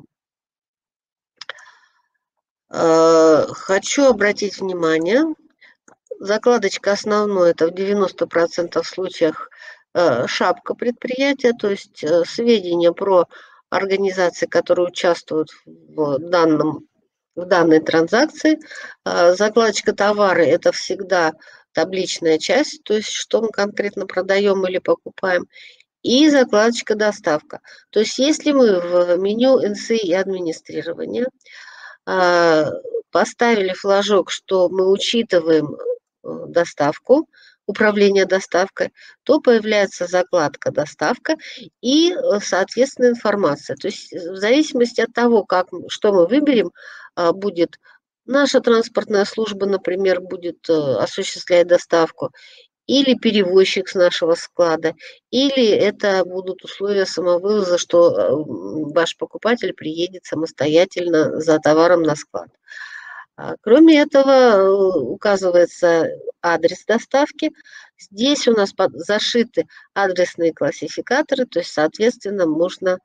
Хочу обратить внимание, закладочка основной – это в 90% случаях шапка предприятия, то есть сведения про организации, которые участвуют в данной транзакции. Закладочка товары – это всегда табличная часть, то есть что мы конкретно продаем или покупаем. И закладочка доставка. То есть если мы в меню НСИ и администрирования поставили флажок, что мы учитываем доставку, управление доставкой, то появляется закладка «Доставка» и, соответственно, информация. То есть в зависимости от того, что мы выберем, будет наша транспортная служба, например, будет осуществлять доставку, или перевозчик с нашего склада, или это будут условия самовывоза, что ваш покупатель приедет самостоятельно за товаром на склад. Кроме этого, указывается адрес доставки. Здесь у нас зашиты адресные классификаторы, то есть, соответственно, можно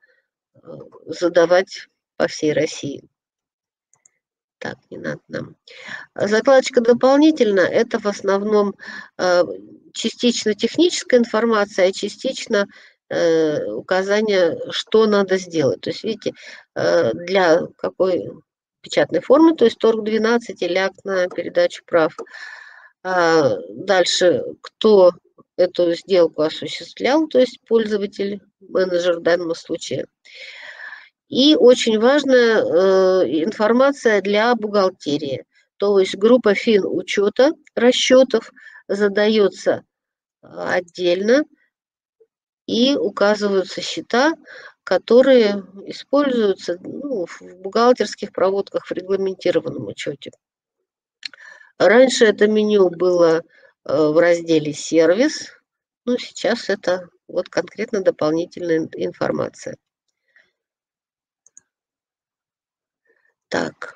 задавать по всей России. Так, не надо нам. Закладочка «Дополнительно» — это в основном частично техническая информация, а частично указание, что надо сделать. То есть, видите, для какой печатной формы, то есть торг-12 или акт на передачу прав. Дальше, кто эту сделку осуществлял, то есть пользователь, менеджер в данном случае. И очень важная информация для бухгалтерии. То есть группа финучета расчетов задается отдельно и указываются счета, которые используются в бухгалтерских проводках в регламентированном учете. Раньше это меню было в разделе «Сервис», но сейчас это вот конкретно дополнительная информация. Так.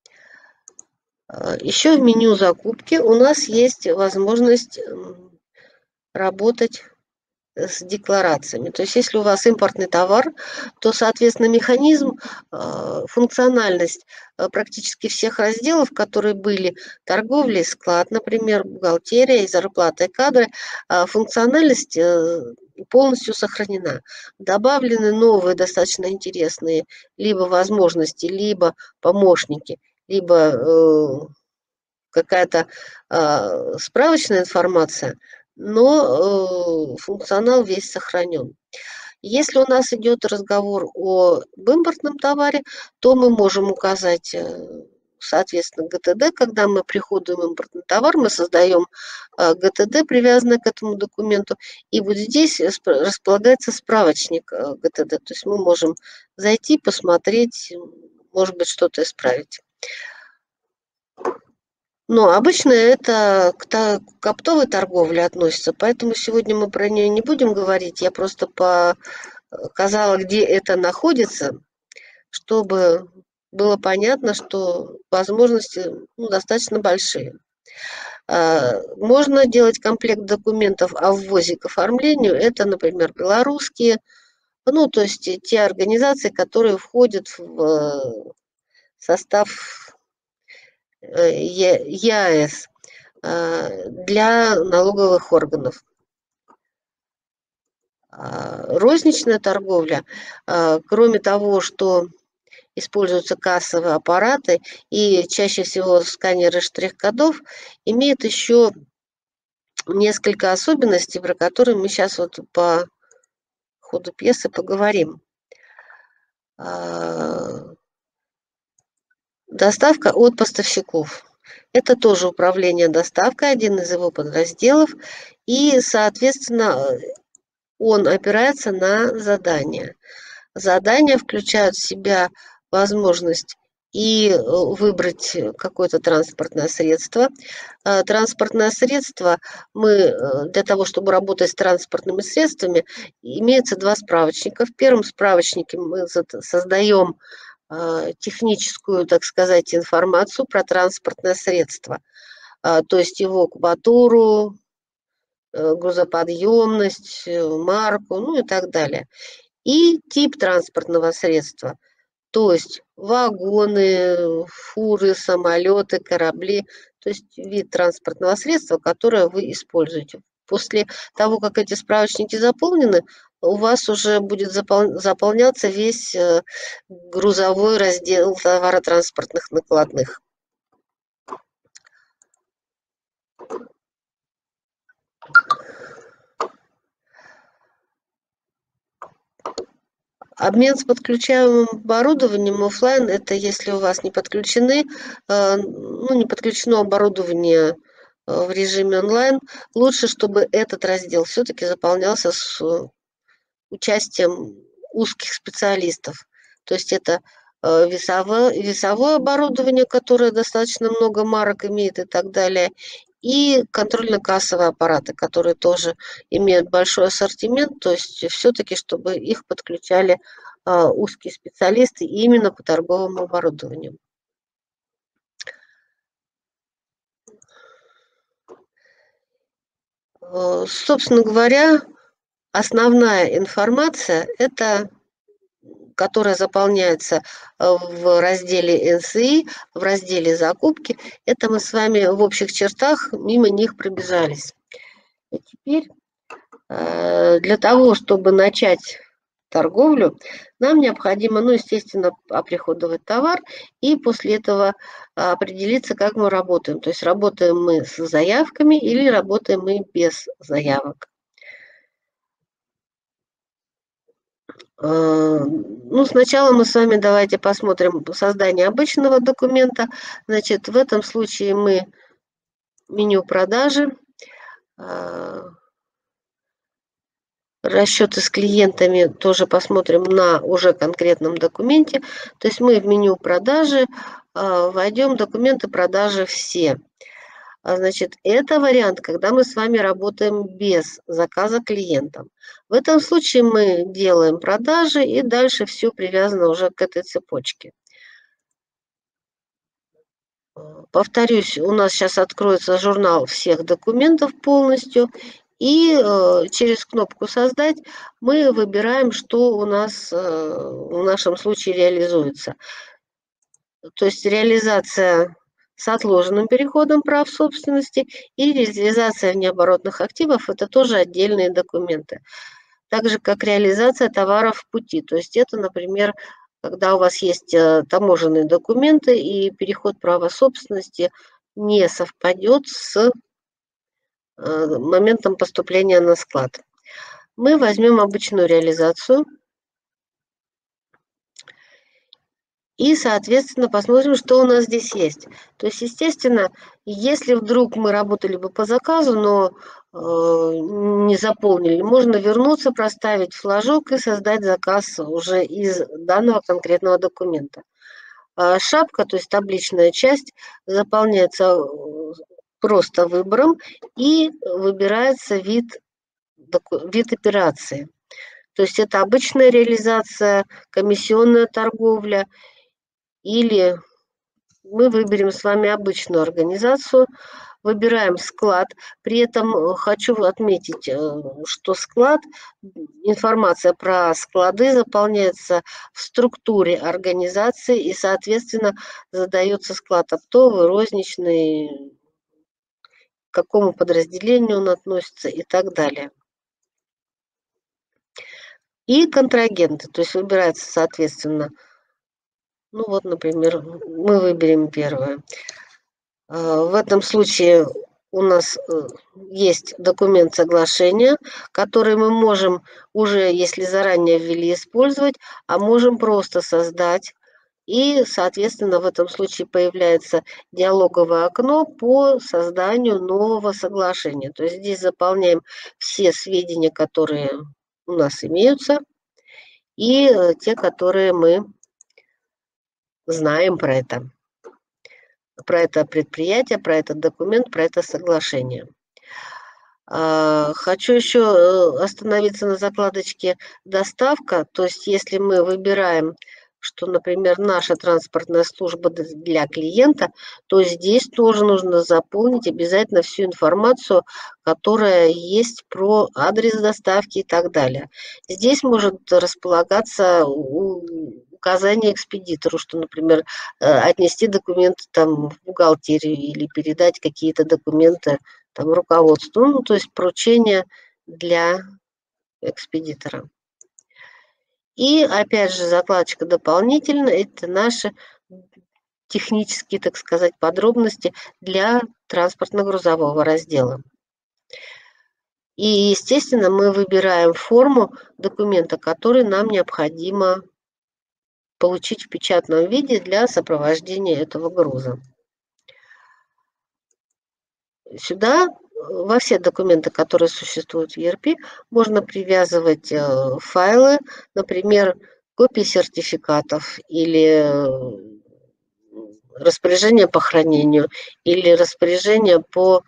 Еще в меню «Закупки» у нас есть возможность работать с декларациями. То есть если у вас импортный товар, то, соответственно, механизм, функциональность практически всех разделов, которые были: торговля и склад, например, бухгалтерия и зарплата и кадры, функциональность полностью сохранена. Добавлены новые, достаточно интересные либо возможности, либо помощники, либо какая-то справочная информация, но функционал весь сохранен. Если у нас идет разговор об импортном товаре, то мы можем указать, соответственно, ГТД. Когда мы приходим импортный товар, мы создаем ГТД, привязанное к этому документу, и вот здесь располагается справочник ГТД. То есть мы можем зайти, посмотреть, может быть, что-то исправить. Но обычно это к оптовой торговле относится, поэтому сегодня мы про нее не будем говорить. Я просто показала, где это находится, чтобы было понятно, что возможности достаточно большие. Можно делать комплект документов о ввозе к оформлению. Это, например, белорусские, то есть те организации, которые входят в состав ЕАЭС для налоговых органов. Розничная торговля, кроме того, что используются кассовые аппараты и чаще всего сканеры штрих-кодов, имеет еще несколько особенностей, про которые мы сейчас вот по ходу пьесы поговорим. Доставка от поставщиков. Это тоже управление доставкой, один из его подразделов, и, соответственно, он опирается на задания. Задания включают в себя возможность и выбрать какое-то транспортное средство. Транспортное средство для того, чтобы работать с транспортными средствами, имеется два справочника. В первом справочнике мы создаем техническую, так сказать, информацию про транспортное средство, то есть его кубатуру, грузоподъемность, марку, и так далее. И тип транспортного средства, то есть вагоны, фуры, самолеты, корабли, то есть вид транспортного средства, которое вы используете. После того, как эти справочники заполнены, у вас уже будет заполняться весь грузовой раздел товаротранспортных накладных. Обмен с подключаемым оборудованием офлайн — это если у вас не подключено оборудование в режиме онлайн, лучше, чтобы этот раздел все-таки заполнялся с участием узких специалистов. То есть это весовое оборудование, которое достаточно много марок имеет и так далее, и контрольно-кассовые аппараты, которые тоже имеют большой ассортимент, то есть все-таки, чтобы их подключали узкие специалисты именно по торговому оборудованию. Собственно говоря, основная информация – это которая заполняется в разделе НСИ, в разделе «Закупки». Это мы с вами в общих чертах мимо них пробежались. И теперь для того, чтобы начать торговлю, нам необходимо, ну, естественно, оприходовать товар и после этого определиться, как мы работаем. То есть работаем мы с заявками или работаем мы без заявок. Ну, сначала мы с вами давайте посмотрим создание обычного документа. Значит, в этом случае мы меню продажи, расчеты с клиентами тоже посмотрим на уже конкретном документе. То есть мы в меню продажи войдем документы продажи все. Значит, это вариант, когда мы с вами работаем без заказа клиентам. В этом случае мы делаем продажи, и дальше все привязано уже к этой цепочке. Повторюсь, у нас сейчас откроется журнал всех документов полностью, и через кнопку «Создать» мы выбираем, что у нас в нашем случае реализуется. То есть реализация с отложенным переходом прав собственности и реализация внеоборотных активов – это тоже отдельные документы. Так же, как реализация товаров в пути. То есть это, например, когда у вас есть таможенные документы и переход права собственности не совпадет с моментом поступления на склад. Мы возьмем обычную реализацию и, соответственно, посмотрим, что у нас здесь есть. То есть, естественно, если вдруг мы работали бы по заказу, но не заполнили, можно вернуться, проставить флажок и создать заказ уже из данного конкретного документа. Шапка, то есть табличная часть, заполняется просто выбором и выбирается вид операции. То есть это обычная реализация, комиссионная торговля, или мы выберем с вами обычную организацию, выбираем склад. При этом хочу отметить, что склад, информация про склады заполняется в структуре организации и, соответственно, задается склад оптовый, розничный, к какому подразделению он относится и так далее. И контрагенты, то есть выбирается, соответственно, ну вот, например, мы выберем первое. В этом случае у нас есть документ соглашения, который мы можем уже, если заранее ввели, использовать, а можем просто создать. И, соответственно, в этом случае появляется диалоговое окно по созданию нового соглашения. То есть здесь заполняем все сведения, которые у нас имеются, и те, которые мы знаем про это предприятие, про этот документ, про это соглашение. Хочу еще остановиться на закладочке «Доставка». То есть если мы выбираем, что, например, наша транспортная служба для клиента, то здесь тоже нужно заполнить обязательно всю информацию, которая есть про адрес доставки и так далее. Здесь может располагаться указание экспедитору, что, например, отнести документы там в бухгалтерию или передать какие-то документы там руководству, ну, то есть поручение для экспедитора. И опять же закладочка дополнительно, это наши технические, так сказать, подробности для транспортно-грузового раздела. И, естественно, мы выбираем форму документа, который нам необходимо получить в печатном виде для сопровождения этого груза. Сюда во все документы, которые существуют в ERP, можно привязывать файлы, например, копии сертификатов или распоряжение по хранению, или распоряжение по,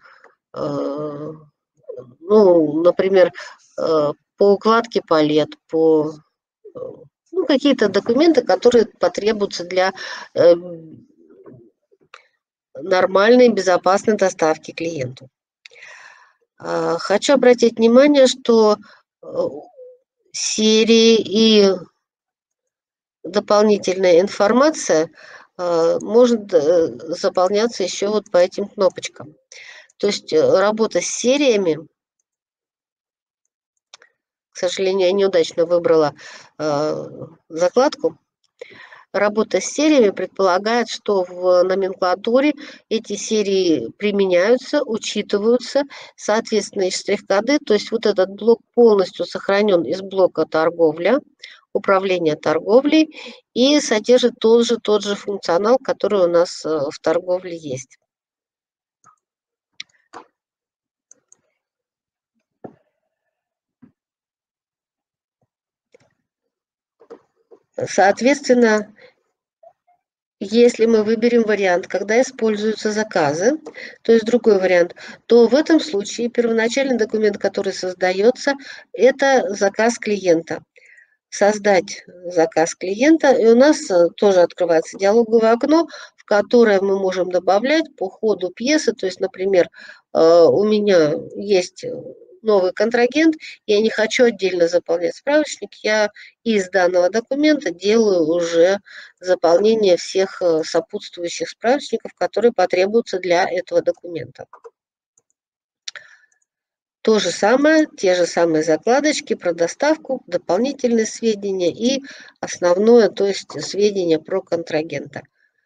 ну, например, по укладке палет, по ну, какие-то документы, которые потребуются для нормальной, безопасной доставки клиенту. Хочу обратить внимание, что серии и дополнительная информация может заполняться еще вот по этим кнопочкам. То есть работа с сериями, к сожалению, я неудачно выбрала закладку. Работа с сериями предполагает, что в номенклатуре эти серии применяются, учитываются, соответственно, штрих-коды. То есть вот этот блок полностью сохранен из блока торговля, управление торговлей и содержит тот же функционал, который у нас в торговле есть. Соответственно, если мы выберем вариант, когда используются заказы, то есть другой вариант, то в этом случае первоначальный документ, который создается, это заказ клиента. Создать заказ клиента, и у нас тоже открывается диалоговое окно, в которое мы можем добавлять по ходу пьесы. То есть, например, у меня есть новый контрагент, я не хочу отдельно заполнять справочник, я из данного документа делаю уже заполнение всех сопутствующих справочников, которые потребуются для этого документа. То же самое, те же самые закладочки про доставку, дополнительные сведения и основное, то есть сведения про контрагента.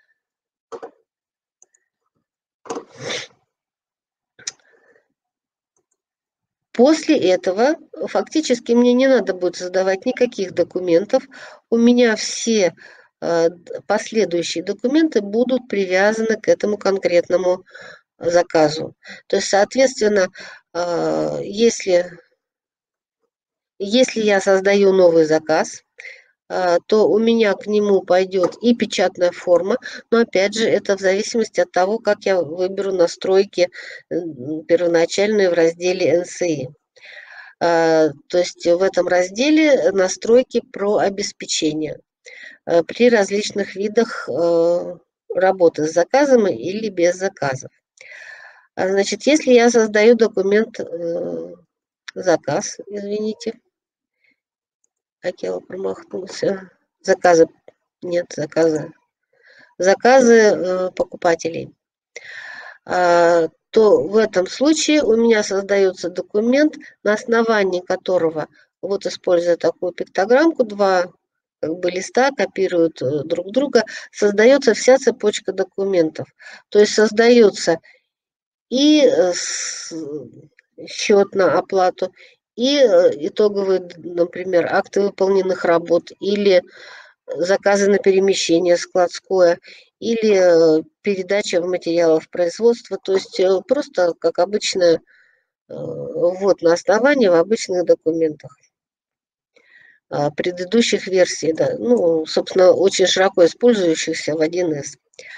После этого фактически мне не надо будет создавать никаких документов. У меня все последующие документы будут привязаны к этому конкретному заказу. То есть, соответственно, если я создаю новый заказ, то у меня к нему пойдет и печатная форма, но опять же это в зависимости от того, как я выберу настройки первоначальные в разделе НСИ. То есть в этом разделе настройки про обеспечение при различных видах работы с заказом или без заказов. Значит, если я создаю документ заказ, извините, хотела промахнулся, заказы, нет, заказы покупателей, то в этом случае у меня создается документ, на основании которого, вот используя такую пиктограммку, два как бы листа копируют друг друга, создается вся цепочка документов. То есть создается и счет на оплату, и итоговые, например, акты выполненных работ, или заказы на перемещение складское, или передача материалов производства. То есть просто как обычно ввод на основании в обычных документах предыдущих версий, да, ну, собственно, очень широко использующихся в 1С.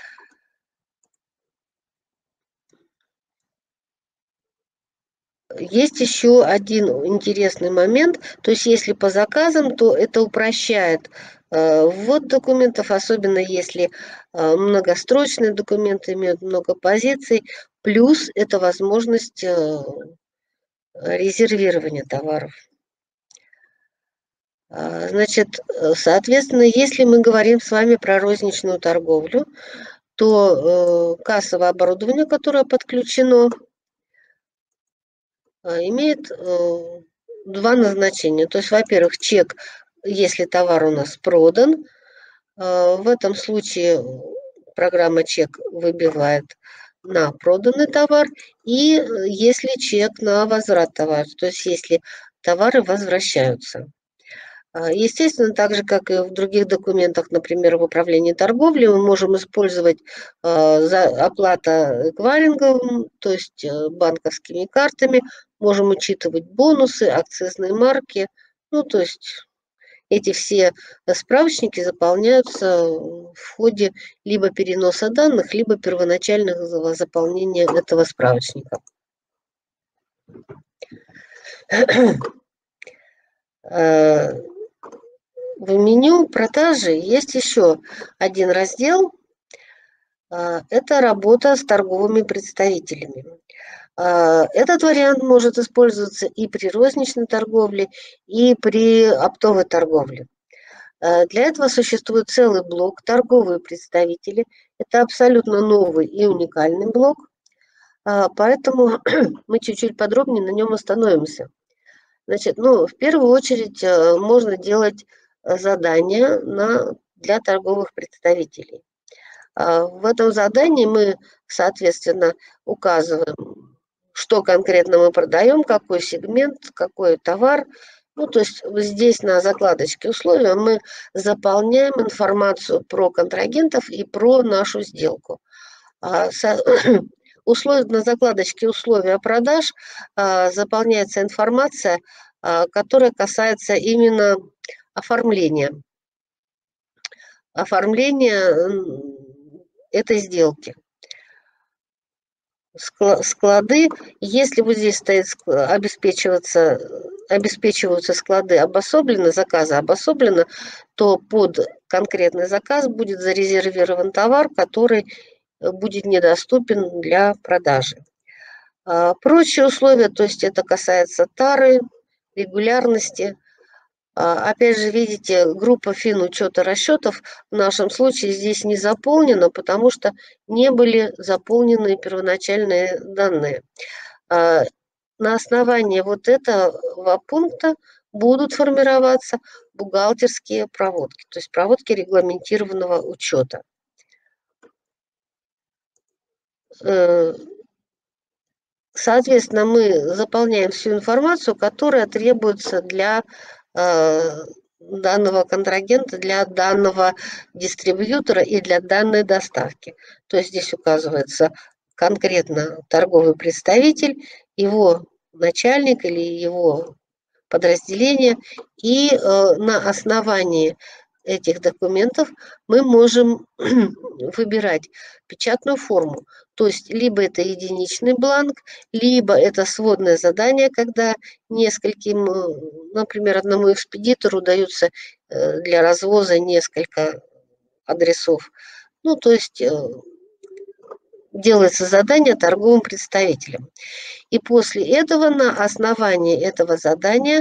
Есть еще один интересный момент, то есть если по заказам, то это упрощает ввод документов, особенно если многострочные документы имеют много позиций, плюс это возможность резервирования товаров. Значит, соответственно, если мы говорим с вами про розничную торговлю, то кассовое оборудование, которое подключено, имеет два назначения. То есть, во-первых, чек, если товар у нас продан, в этом случае программа чек выбивает на проданный товар, и если чек на возврат товара, то есть если товары возвращаются. Естественно, так же, как и в других документах, например, в управлении торговлей, мы можем использовать оплата эквайрингом, то есть банковскими картами, можем учитывать бонусы, акцизные марки. Ну, то есть эти все справочники заполняются в ходе либо переноса данных, либо первоначального заполнения этого справочника. В меню продажи есть еще один раздел. Это работа с торговыми представителями. Этот вариант может использоваться и при розничной торговле, и при оптовой торговле. Для этого существует целый блок «Торговые представители». Это абсолютно новый и уникальный блок, поэтому мы чуть-чуть подробнее на нем остановимся. Значит, ну, в первую очередь можно делать задания для торговых представителей. В этом задании мы, соответственно, указываем, что конкретно мы продаем, какой сегмент, какой товар. Ну, то есть здесь на закладочке условия мы заполняем информацию про контрагентов и про нашу сделку. На закладочке условия продаж заполняется информация, которая касается именно оформления этой сделки. Склады, если вот здесь стоит обеспечиваются склады обособленно, заказы обособленно, то под конкретный заказ будет зарезервирован товар, который будет недоступен для продажи. Прочие условия, то есть это касается тары, регулярности. Опять же, видите, группа финучета расчетов в нашем случае здесь не заполнена, потому что не были заполнены первоначальные данные. На основании вот этого пункта будут формироваться бухгалтерские проводки, то есть проводки регламентированного учета. Соответственно, мы заполняем всю информацию, которая требуется для данного контрагента, для данного дистрибьютора и для данной доставки. То есть здесь указывается конкретно торговый представитель, его начальник или его подразделение, и на основании этих документов мы можем выбирать печатную форму. То есть либо это единичный бланк, либо это сводное задание, когда нескольким, например, одному экспедитору даются для развоза несколько адресов. Ну, то есть делается задание торговым представителям. И после этого на основании этого задания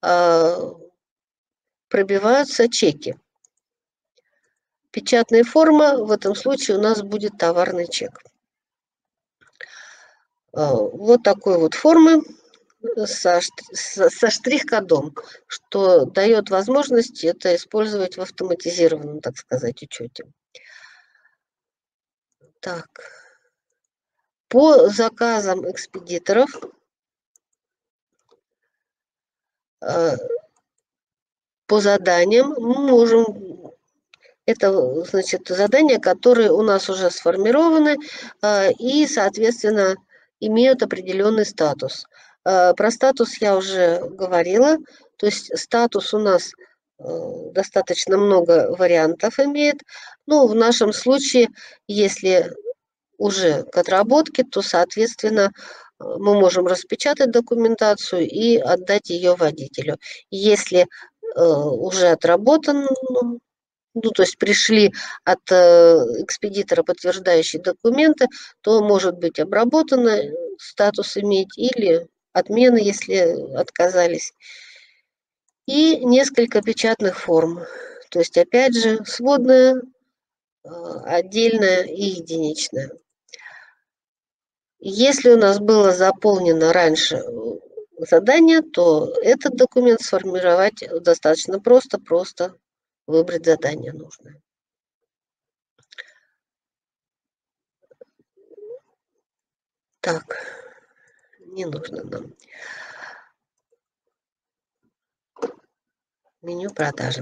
пробиваются чеки. Печатная форма, в этом случае у нас будет товарный чек. Вот такой вот формы со штрих-кодом, что дает возможность это использовать в автоматизированном, так сказать, учете. Так. По заказам экспедиторов по заданиям мы можем... Это, значит, задания, которые у нас уже сформированы и, соответственно, имеют определенный статус. Про статус я уже говорила. То есть статус у нас достаточно много вариантов имеет. Ну, в нашем случае, если уже к отработке, то, соответственно, мы можем распечатать документацию и отдать ее водителю. Если уже отработан, ну, то есть пришли от экспедитора подтверждающие документы, то может быть обработано, статус иметь, или отмена, если отказались. И несколько печатных форм. То есть, опять же, сводная, отдельная и единичная. Если у нас было заполнено раньше задание, то этот документ сформировать достаточно просто выбрать задание нужное. Так, не нужно нам. Меню продажи.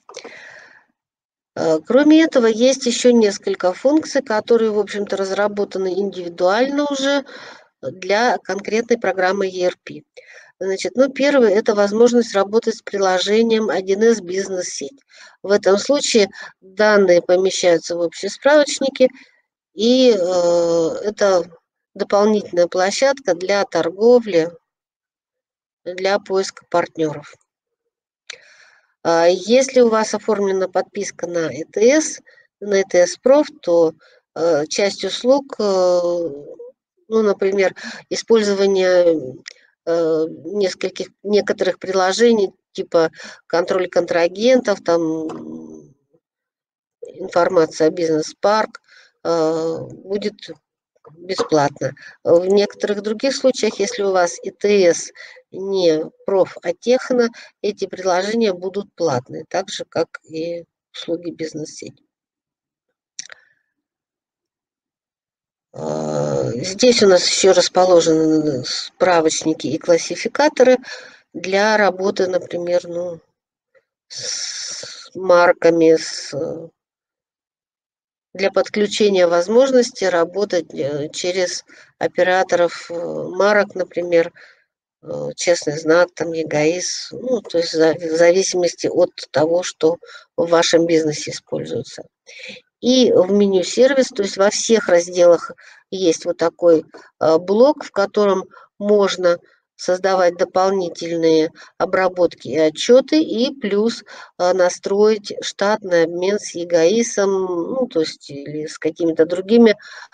Кроме этого, есть еще несколько функций, которые, в общем-то, разработаны индивидуально уже для конкретной программы ERP. Значит, ну, первое – это возможность работать с приложением 1С бизнес-сеть. В этом случае данные помещаются в общие справочники, и это дополнительная площадка для торговли, для поиска партнеров. Если у вас оформлена подписка на ETS Проф, то часть услуг, ну, например, использование некоторых приложений типа контроль контрагентов, там информация о бизнес-парк будет бесплатно. В некоторых других случаях, если у вас ИТС не проф, а техно, эти приложения будут платные, так же, как и услуги бизнес-сети. Здесь у нас еще расположены справочники и классификаторы для работы, например, ну, с марками, для подключения возможности работать через операторов марок, например, честный знак, там, ЕГАИС, ну, то есть в зависимости от того, что в вашем бизнесе используется. И в меню сервис, то есть во всех разделах есть вот такой блок, в котором можно создавать дополнительные обработки и отчеты, и плюс настроить штатный обмен с ЕГАИСом, ну, то есть или с какими-то другими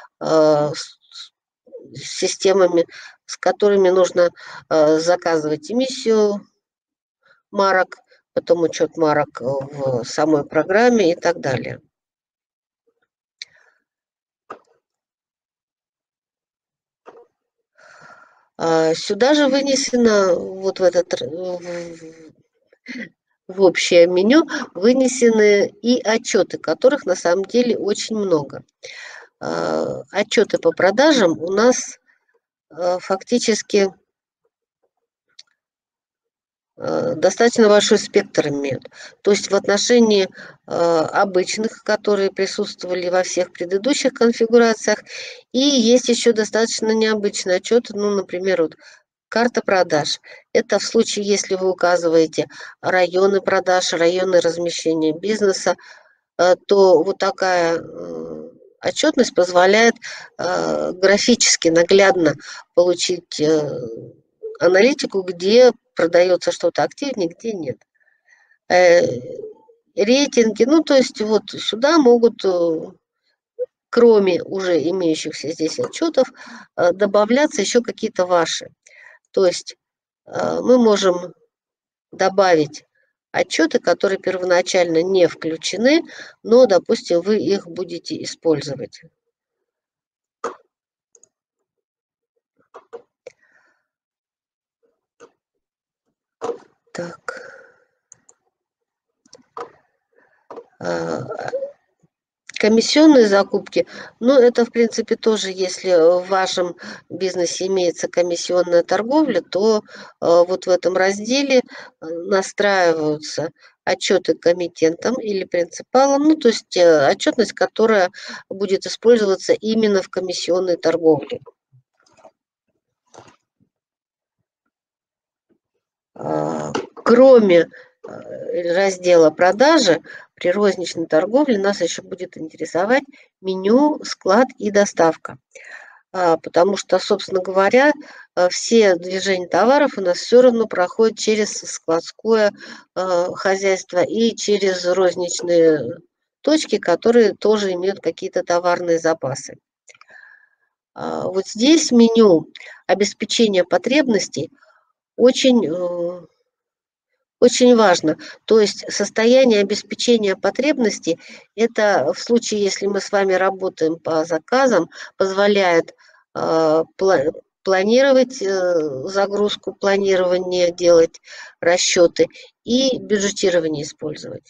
системами, с которыми нужно заказывать эмиссию марок, потом учет марок в самой программе и так далее. Сюда же вынесено, вот в общее меню, вынесены и отчеты, которых на самом деле очень много. Отчеты по продажам у нас фактически достаточно большой спектр имеют. То есть в отношении обычных, которые присутствовали во всех предыдущих конфигурациях, и есть еще достаточно необычные отчеты, ну, например, вот карта продаж. Это в случае, если вы указываете районы продаж, районы размещения бизнеса, то вот такая отчетность позволяет графически наглядно получить аналитику, где продается что-то активнее, где нет. Рейтинги, ну, то есть вот сюда могут, кроме уже имеющихся здесь отчетов, добавляться еще какие-то ваши. То есть мы можем добавить отчеты, которые первоначально не включены, но, допустим, вы их будете использовать. Так. Комиссионные закупки, ну, это, в принципе, тоже, если в вашем бизнесе имеется комиссионная торговля, то вот в этом разделе настраиваются отчеты коммитентам или принципалам, ну, то есть отчетность, которая будет использоваться именно в комиссионной торговле. Кроме раздела продажи, при розничной торговле нас еще будет интересовать меню, склад и доставка. Потому что, собственно говоря, все движения товаров у нас все равно проходят через складское хозяйство и через розничные точки, которые тоже имеют какие-то товарные запасы. Вот здесь меню обеспечения потребностей очень очень важно. То есть состояние обеспечения потребностей – это в случае, если мы с вами работаем по заказам, позволяет планировать загрузку, планирование делать, расчеты и бюджетирование использовать.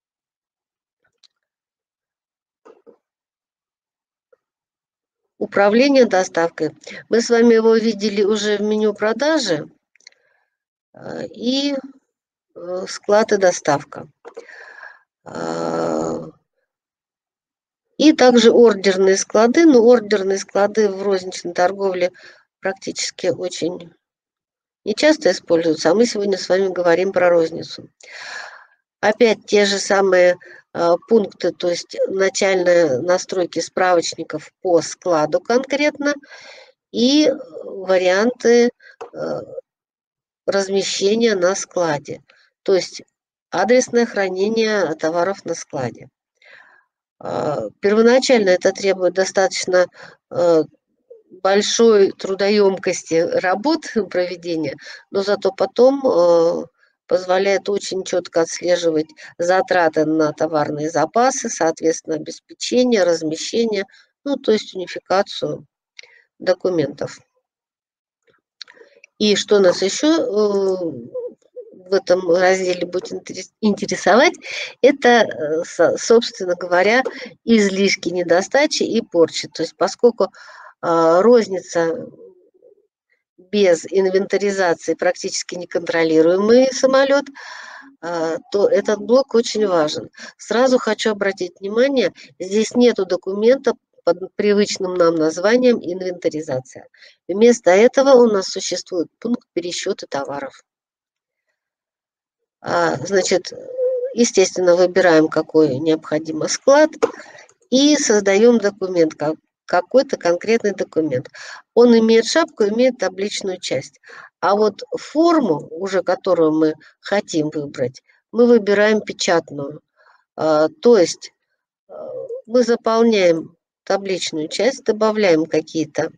Управление доставкой. Мы с вами его видели уже в меню продажи и склад и доставка. И также ордерные склады, но ордерные склады в розничной торговле практически очень нечасто используются, а мы сегодня с вами говорим про розницу. Опять те же самые пункты, то есть начальные настройки справочников по складу конкретно и варианты размещения на складе, то есть адресное хранение товаров на складе. Первоначально это требует достаточно большой трудоемкости работ проведения, но зато потом позволяет очень четко отслеживать затраты на товарные запасы, соответственно, обеспечение, размещение, ну, то есть унификацию документов. И что нас еще в этом разделе будет интересовать, это, собственно говоря, излишки, недостачи и порчи. То есть поскольку розница без инвентаризации практически неконтролируемый самолет, то этот блок очень важен. Сразу хочу обратить внимание, здесь нету документа под привычным нам названием инвентаризация. Вместо этого у нас существует пункт пересчета товаров. Значит, естественно, выбираем, какой необходимо склад, и создаем документ, какой-то конкретный документ. Он имеет шапку, имеет табличную часть. А вот форму, уже которую мы хотим выбрать, мы выбираем печатную. То есть мы заполняем табличную часть, добавляем какие-то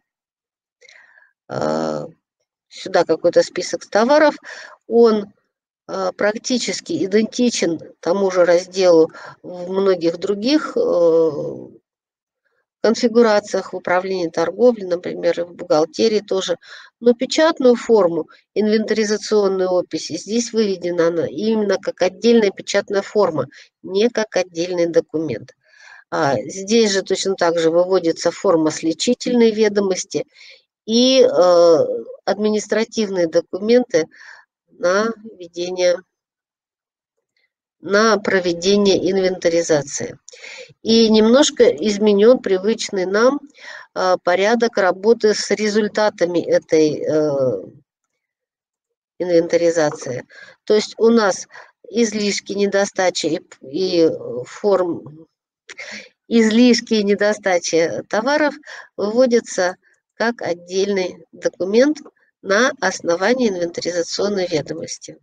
сюда какой-то список товаров. Он практически идентичен тому же разделу в многих других конфигурациях в управлении торговлей, например, и в бухгалтерии тоже. Но печатную форму инвентаризационной описи здесь выведена она именно как отдельная печатная форма, не как отдельный документ. Здесь же точно так же выводится форма сличительной ведомости и административные документы на проведение инвентаризации. И немножко изменен привычный нам порядок работы с результатами этой инвентаризации. То есть у нас излишки, недостачи и излишки и недостачи товаров выводятся как отдельный документ на основании инвентаризационной ведомости.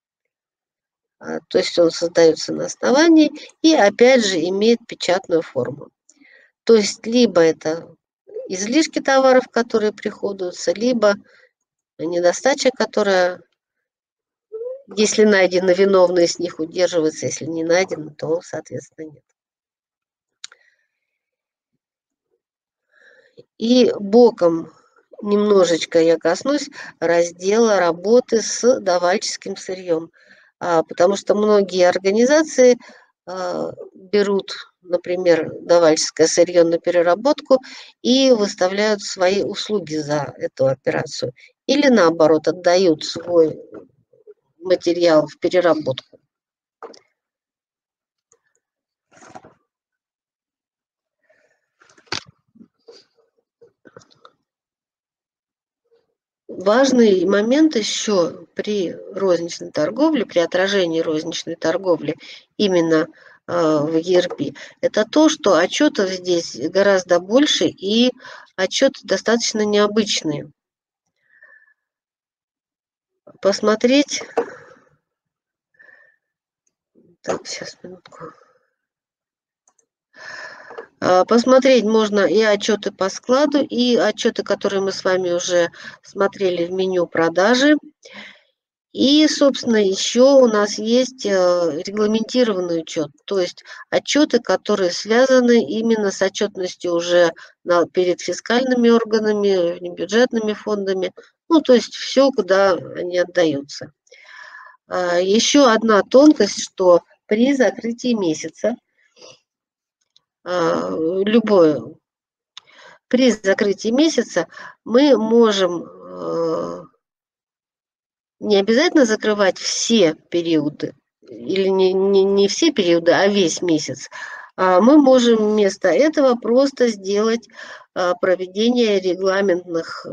То есть он создается на основании и опять же имеет печатную форму. То есть либо это излишки товаров, которые приходуются, либо недостача, которая, если найдены виновные, с них удерживается, если не найдено, то, соответственно, нет. И боком немножечко я коснусь раздела работы с давальческим сырьем, потому что многие организации берут, например, давальческое сырье на переработку и выставляют свои услуги за эту операцию. Или наоборот, отдают свой материал в переработку. Важный момент еще при розничной торговле, при отражении розничной торговли именно в ERP, это то, что отчетов здесь гораздо больше и отчеты достаточно необычные. Посмотреть... Так, сейчас, минутку. Посмотреть можно и отчеты по складу, и отчеты, которые мы с вами уже смотрели в меню продажи. И, собственно, еще у нас есть регламентированный учет, то есть отчеты, которые связаны именно с отчетностью уже перед фискальными органами, бюджетными фондами, ну, то есть все, куда они отдаются. Еще одна тонкость, что при закрытии месяца при закрытии месяца мы можем не обязательно закрывать все периоды, или не все периоды, а весь месяц. Мы можем вместо этого просто сделать проведение регламентных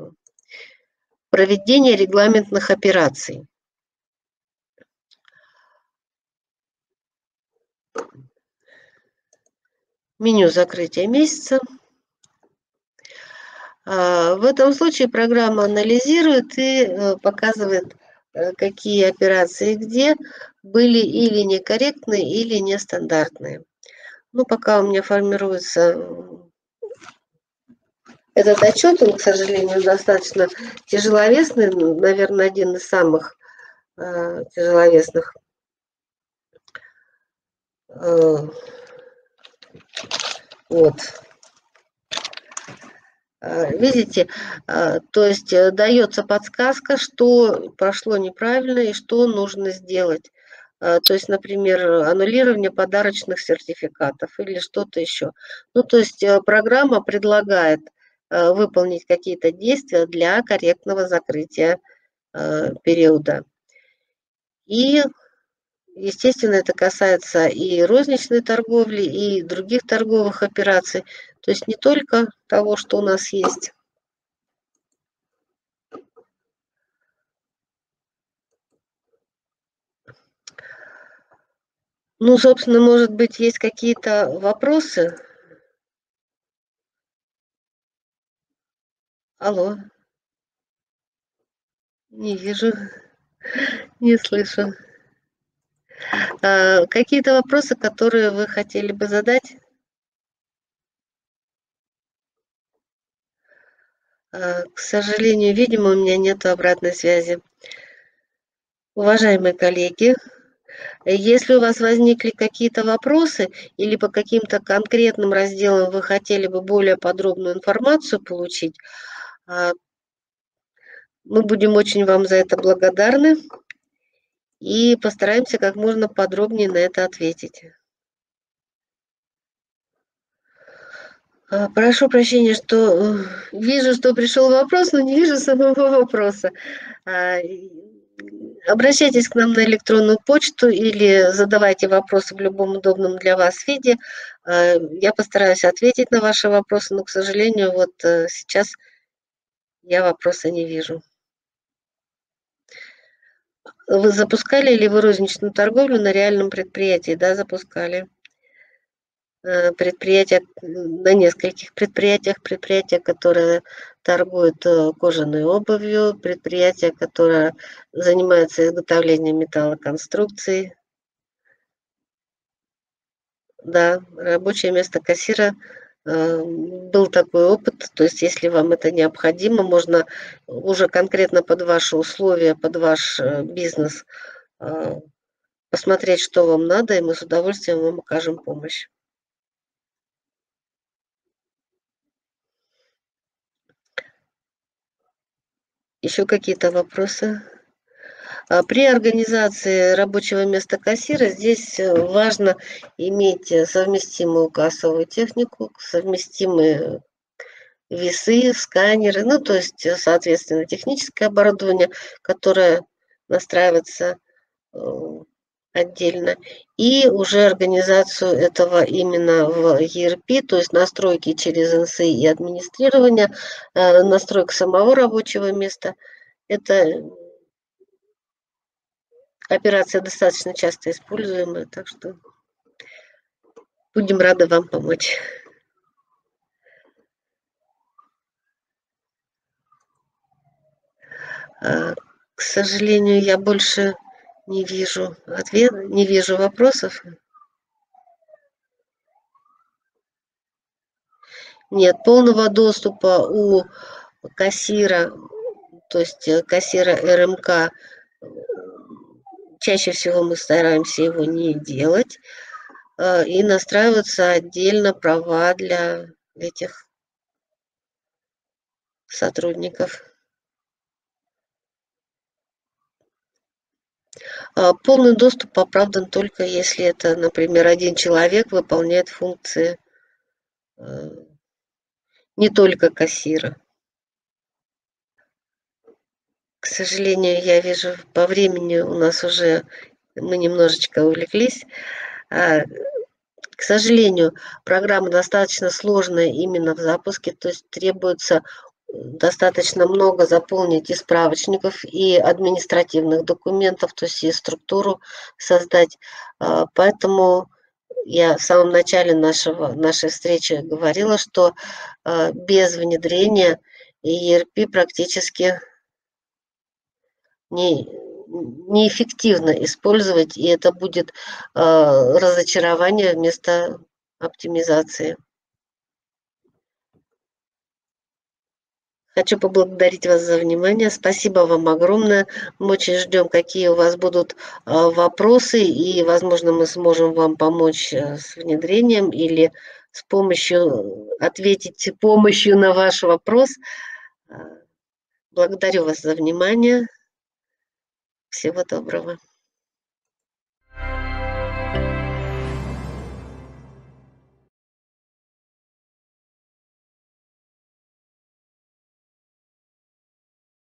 операций. Меню закрытия месяца. В этом случае программа анализирует и показывает, какие операции где были или некорректные, или нестандартные. Ну, пока у меня формируется этот отчет, он, к сожалению, достаточно тяжеловесный, наверное, один из самых тяжеловесных. Вот. Видите, то есть дается подсказка, что прошло неправильно и что нужно сделать. То есть, например, аннулирование подарочных сертификатов или что-то еще. Ну, то есть программа предлагает выполнить какие-то действия для корректного закрытия периода. И, естественно, это касается и розничной торговли, и других торговых операций. То есть не только того, что у нас есть. Ну, собственно, может быть, есть какие-то вопросы? Алло, не вижу, не слышу. Какие-то вопросы, которые вы хотели бы задать? К сожалению, видимо, у меня нет обратной связи. Уважаемые коллеги, если у вас возникли какие-то вопросы или по каким-то конкретным разделам вы хотели бы более подробную информацию получить, а, мы будем очень вам за это благодарны и постараемся как можно подробнее на это ответить. Прошу прощения, что вижу, что пришел вопрос, но не вижу самого вопроса. Обращайтесь к нам на электронную почту или задавайте вопросы в любом удобном для вас виде. Я постараюсь ответить на ваши вопросы, но, к сожалению, вот сейчас я вопроса не вижу. Вы запускали ли вы розничную торговлю на реальном предприятии? Да, запускали. Предприятия, на нескольких предприятиях. Предприятия, которые торгуют кожаной обувью, предприятия, которое занимается изготовлением металлоконструкций. Да, рабочее место кассира, был такой опыт. То есть если вам это необходимо, можно уже конкретно под ваши условия, под ваш бизнес посмотреть, что вам надо, и мы с удовольствием вам окажем помощь. Еще какие-то вопросы? При организации рабочего места кассира здесь важно иметь совместимую кассовую технику, совместимые весы, сканеры, ну, то есть, соответственно, техническое оборудование, которое настраивается э, отдельно, и уже организацию этого именно в ERP, то есть настройки через НСИ и администрирование, настройка самого рабочего места. Это операция достаточно часто используемая, так что будем рады вам помочь. К сожалению, я больше не вижу вопросов. Нет, полного доступа у кассира, то есть кассира РМК, чаще всего мы стараемся его не делать, и настраиваются отдельно права для этих сотрудников. Полный доступ оправдан только если это, например, один человек выполняет функции не только кассира. К сожалению, я вижу, по времени у нас уже мы немножечко увлеклись. К сожалению, программа достаточно сложная именно в запуске, то есть требуется достаточно много заполнить и справочников, и административных документов, то есть и структуру создать. Поэтому я в самом начале нашей встречи говорила, что без внедрения ERP практически не, неэффективно использовать, и это будет разочарование вместо оптимизации. Хочу поблагодарить вас за внимание. Спасибо вам огромное. Мы очень ждем, какие у вас будут вопросы, и, возможно, мы сможем вам помочь с внедрением или с помощью ответить помощью на ваш вопрос. А, Благодарю вас за внимание. Всего доброго.